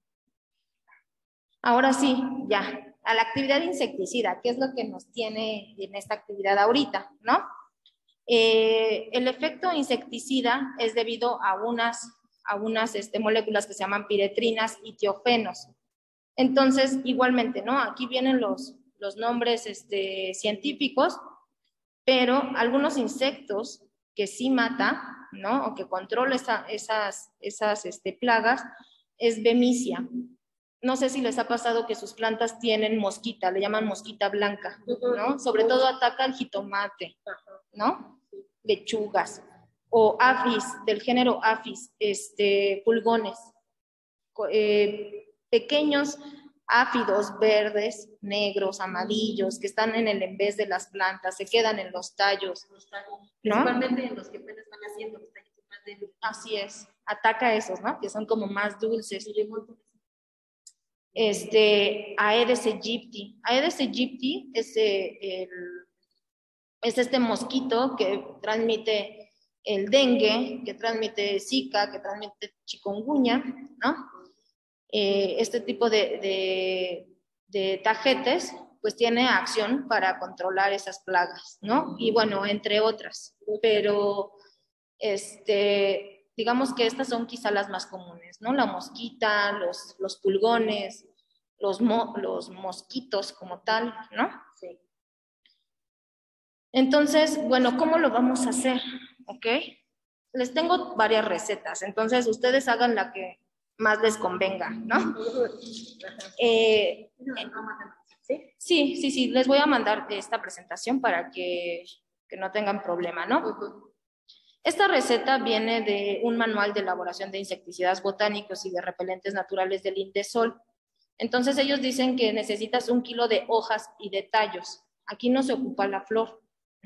Ahora sí, ya, a la actividad insecticida, ¿qué es lo que nos tiene en esta actividad ahorita, no? El efecto insecticida es debido a unas moléculas que se llaman piretrinas y tiofenos. Entonces, igualmente, ¿no? Aquí vienen los nombres científicos, pero algunos insectos que sí mata, ¿no? O que controla esas plagas, es Bemisia. No sé si les ha pasado que sus plantas tienen mosquita, le llaman mosquita blanca, ¿no? Sobre todo ataca el jitomate, ¿no? Lechugas. O Aphis, del género Aphis, pulgones. Pequeños áfidos verdes, negros, amarillos, que están en vez de las plantas, se quedan en los tallos, ¿no? Principalmente en los que apenas van haciendo los tallos más débiles. Así es, ataca a esos, ¿no? Que son como más dulces. Aedes aegypti. Aedes aegypti es este mosquito que transmite el dengue, que transmite Zika, que transmite chikungunya, ¿no? Este tipo de tagetes, pues tiene acción para controlar esas plagas, ¿no? Y bueno, entre otras, pero digamos que estas son quizá las más comunes, ¿no? La mosquita, los pulgones, los mosquitos como tal, ¿no? Sí. Entonces, bueno, ¿cómo lo vamos a hacer? ¿Ok? Les tengo varias recetas, entonces ustedes hagan la que más les convenga, ¿no? Sí, les voy a mandar esta presentación para que no tengan problema, ¿no? Esta receta viene de un manual de elaboración de insecticidas botánicos y de repelentes naturales del Indesol. Entonces ellos dicen que necesitas 1 kilo de hojas y de tallos. Aquí no se ocupa la flor.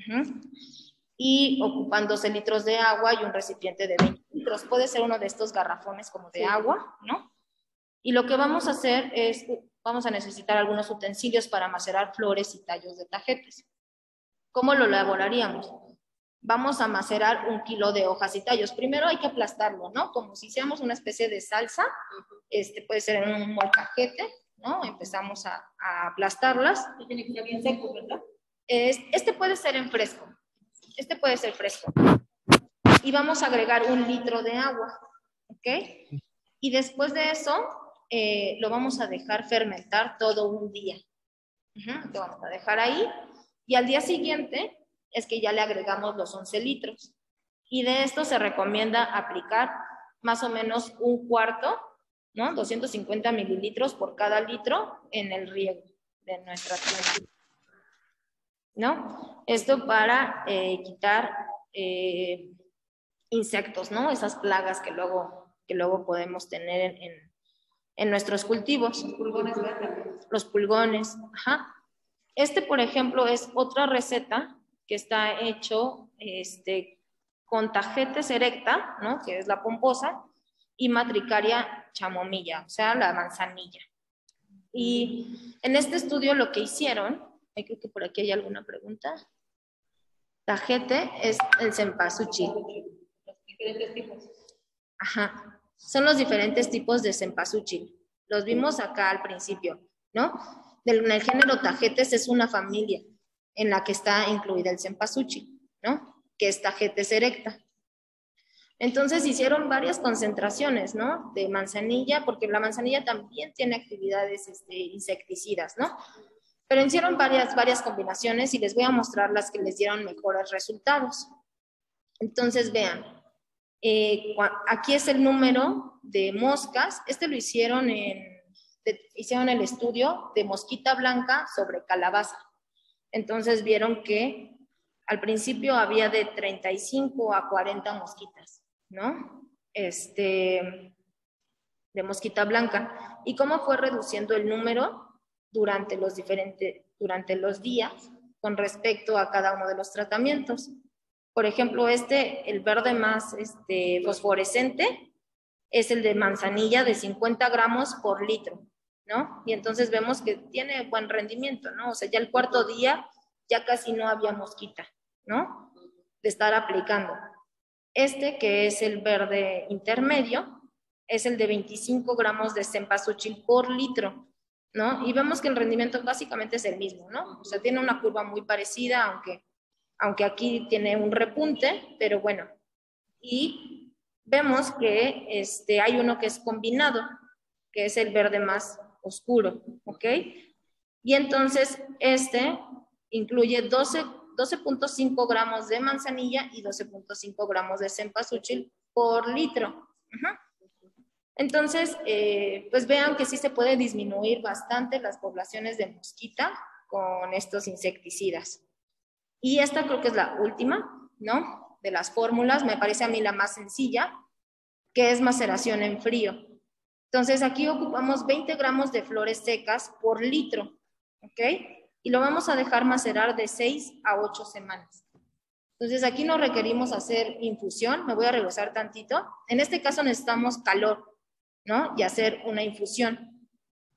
Y ocupan 12 litros de agua y un recipiente de 20 litros. Puede ser uno de estos garrafones como de agua, ¿no? Y lo que vamos a hacer es, vamos a necesitar algunos utensilios para macerar flores y tallos de tagetes. ¿Cómo lo elaboraríamos? Vamos a macerar 1 kilo de hojas y tallos. Primero hay que aplastarlo, ¿no? Como si hiciéramos una especie de salsa. Puede ser en un molcajete, ¿no? Empezamos a aplastarlas. Tiene que ser bien seco, ¿verdad? Puede ser en fresco. Puede ser fresco. Y vamos a agregar 1 litro de agua, ¿ok? Y después de eso, lo vamos a dejar fermentar todo un día. Lo vamos a dejar ahí. Y al día siguiente es que ya le agregamos los 11 litros. Y de esto se recomienda aplicar más o menos 1/4, ¿no? 250 mililitros por cada litro en el riego de nuestra planta, ¿no? Esto para quitar insectos, ¿no? Esas plagas que luego podemos tener en nuestros cultivos. Los pulgones verdes. Los pulgones, ajá. Por ejemplo, es otra receta que está hecho con tagetes erecta, ¿no? Que es la pomposa, y matricaria chamomilla, o sea, la manzanilla. Y en este estudio lo que hicieron, creo que por aquí hay alguna pregunta. Tajete es el cempasúchil. Los diferentes tipos. Ajá. Son los diferentes tipos de cempasúchil. Los vimos acá al principio, ¿no? En el género tagetes es una familia en la que está incluida el cempasúchil, ¿no? Que es tagetes erecta. Entonces hicieron varias concentraciones, ¿no? De manzanilla, porque la manzanilla también tiene actividades insecticidas, ¿no? Pero hicieron varias combinaciones y les voy a mostrar las que les dieron mejores resultados. Entonces vean, aquí es el número de moscas. Lo hicieron hicieron el estudio de mosquita blanca sobre calabaza. Entonces vieron que al principio había de 35 a 40 mosquitas, ¿no? De mosquita blanca. ¿Y cómo fue reduciendo el número durante los días con respecto a cada uno de los tratamientos? Por ejemplo, el verde más fosforescente es el de manzanilla de 50 gramos por litro, ¿no? Y entonces vemos que tiene buen rendimiento, ¿no? O sea, ya el 4.º día ya casi no había mosquita, ¿no? De estar aplicando. Que es el verde intermedio, es el de 25 gramos de cempasúchil por litro, ¿no? Y vemos que el rendimiento básicamente es el mismo, ¿no? O sea, tiene una curva muy parecida, aunque aquí tiene un repunte, pero bueno. Y vemos que hay uno que es combinado, que es el verde más oscuro, ¿ok? Y entonces incluye 12.5 gramos de manzanilla y 12.5 gramos de cempasúchil por litro. Entonces, pues vean que sí se puede disminuir bastante las poblaciones de mosquita con estos insecticidas. Y esta creo que es la última, ¿no? De las fórmulas, me parece a mí la más sencilla, que es maceración en frío. Entonces aquí ocupamos 20 gramos de flores secas por litro, ¿ok? Y lo vamos a dejar macerar de 6 a 8 semanas. Entonces aquí no requerimos hacer infusión, me voy a regresar tantito. En este caso necesitamos calor, ¿no? Y hacer una infusión.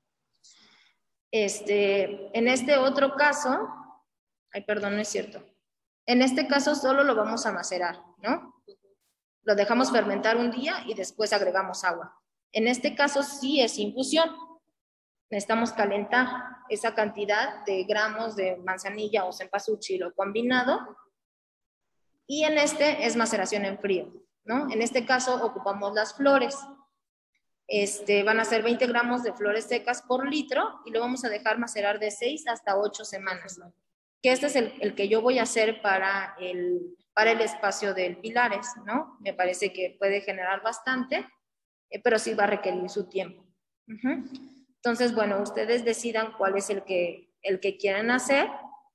En este otro caso, ay, perdón, no es cierto. En este caso solo lo vamos a macerar, ¿no? Lo dejamos fermentar un día y después agregamos agua. En este caso sí es infusión. Necesitamos calentar esa cantidad de gramos de manzanilla o cempasúchil o combinado. Y en este es maceración en frío, ¿no? En este caso ocupamos las flores. Van a ser 20 gramos de flores secas por litro y lo vamos a dejar macerar de 6 hasta 8 semanas. Que este es el que yo voy a hacer para el espacio del Pilares, ¿no? Me parece que puede generar bastante, pero sí va a requerir su tiempo. Entonces, bueno, ustedes decidan cuál es el que quieren hacer.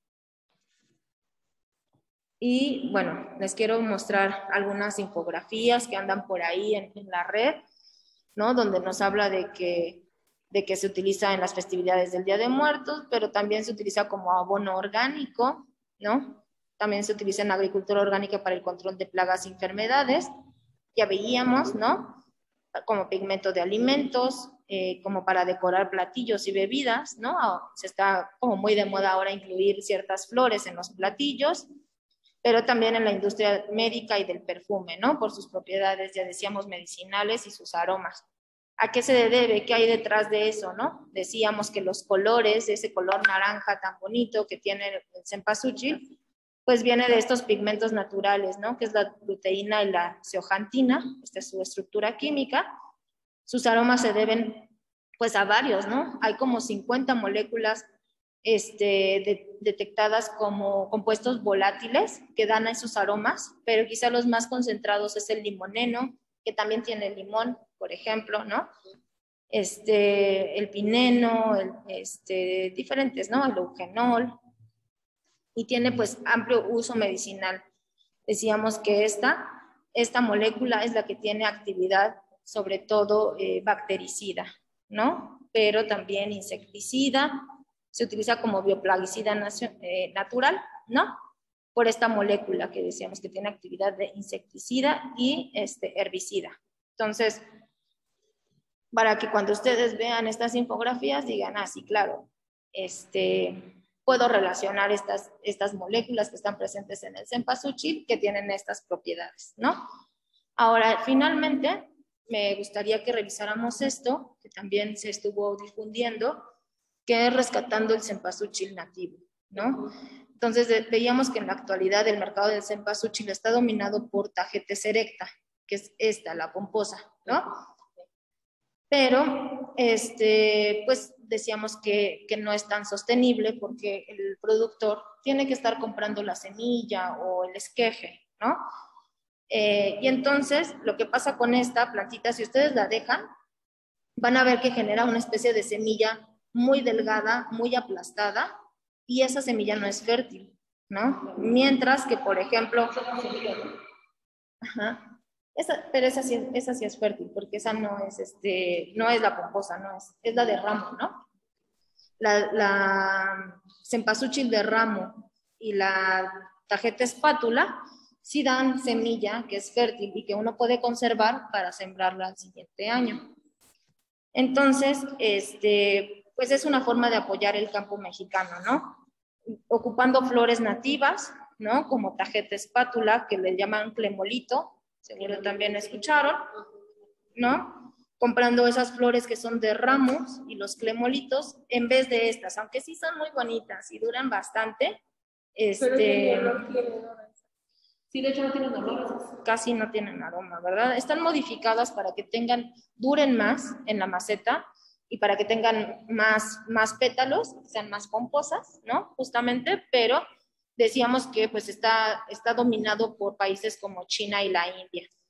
Y bueno, les quiero mostrar algunas infografías que andan por ahí en la red, ¿no? Donde nos habla de que se utiliza en las festividades del Día de Muertos, pero también se utiliza como abono orgánico, ¿no? También se utiliza en agricultura orgánica para el control de plagas y enfermedades. Ya veíamos, ¿no? Como pigmento de alimentos, como para decorar platillos y bebidas, ¿no? Se está como muy de moda ahora incluir ciertas flores en los platillos, pero también en la industria médica y del perfume, ¿no? Por sus propiedades, ya decíamos, medicinales y sus aromas. ¿A qué se debe? ¿Qué hay detrás de eso, no? Decíamos que los colores, ese color naranja tan bonito que tiene el cempasúchil, pues viene de estos pigmentos naturales, ¿no? Que es la luteína y la zeoxantina, esta es su estructura química. Sus aromas se deben, pues, a varios, ¿no? Hay como 50 moléculas detectadas como compuestos volátiles que dan a esos aromas, pero quizá los más concentrados es el limoneno, que también tiene limón, por ejemplo, ¿no? El pineno, diferentes, ¿no? El eugenol, y tiene pues amplio uso medicinal. Decíamos que esta molécula es la que tiene actividad sobre todo bactericida, ¿no? Pero también insecticida, se utiliza como bioplaguicida natural, ¿no? Por esta molécula que decíamos que tiene actividad de insecticida y herbicida. Entonces, para que cuando ustedes vean estas infografías digan, ah, sí, claro, puedo relacionar estas moléculas que están presentes en el cempasúchil que tienen estas propiedades, ¿no? Ahora, finalmente, me gustaría que revisáramos esto, que también se estuvo difundiendo, que es rescatando el cempasúchil nativo, ¿no? Entonces, veíamos que en la actualidad el mercado del cempasúchil está dominado por Tagetes erecta, que es esta, la pomposa, ¿no? Pero, pues decíamos que no es tan sostenible porque el productor tiene que estar comprando la semilla o el esqueje, ¿no? Y entonces, lo que pasa con esta plantita, si ustedes la dejan, van a ver que genera una especie de semilla muy delgada, muy aplastada, y esa semilla no es fértil, ¿no? Mientras que, por ejemplo, pero esa sí es fértil, porque esa no es la pomposa, es la de ramo, ¿no? La cempasúchil de ramo y la Tagetes espátula sí dan semilla que es fértil y que uno puede conservar para sembrarla al siguiente año. Entonces, pues es una forma de apoyar el campo mexicano, ¿no? Ocupando flores nativas, ¿no? Como Tagetes espátula, que le llaman clemolito, seguro también escucharon, ¿no? Comprando esas flores que son de ramos y los clemolitos en vez de estas, aunque sí son muy bonitas y duran bastante. Pero ¿qué olor tienen? Sí, de hecho no tienen olor, casi no tienen aroma, ¿verdad? Están modificadas para que duren más en la maceta y para que tengan más pétalos, sean más pomposas, ¿no? Justamente, pero decíamos que pues está dominado por países como China y la India,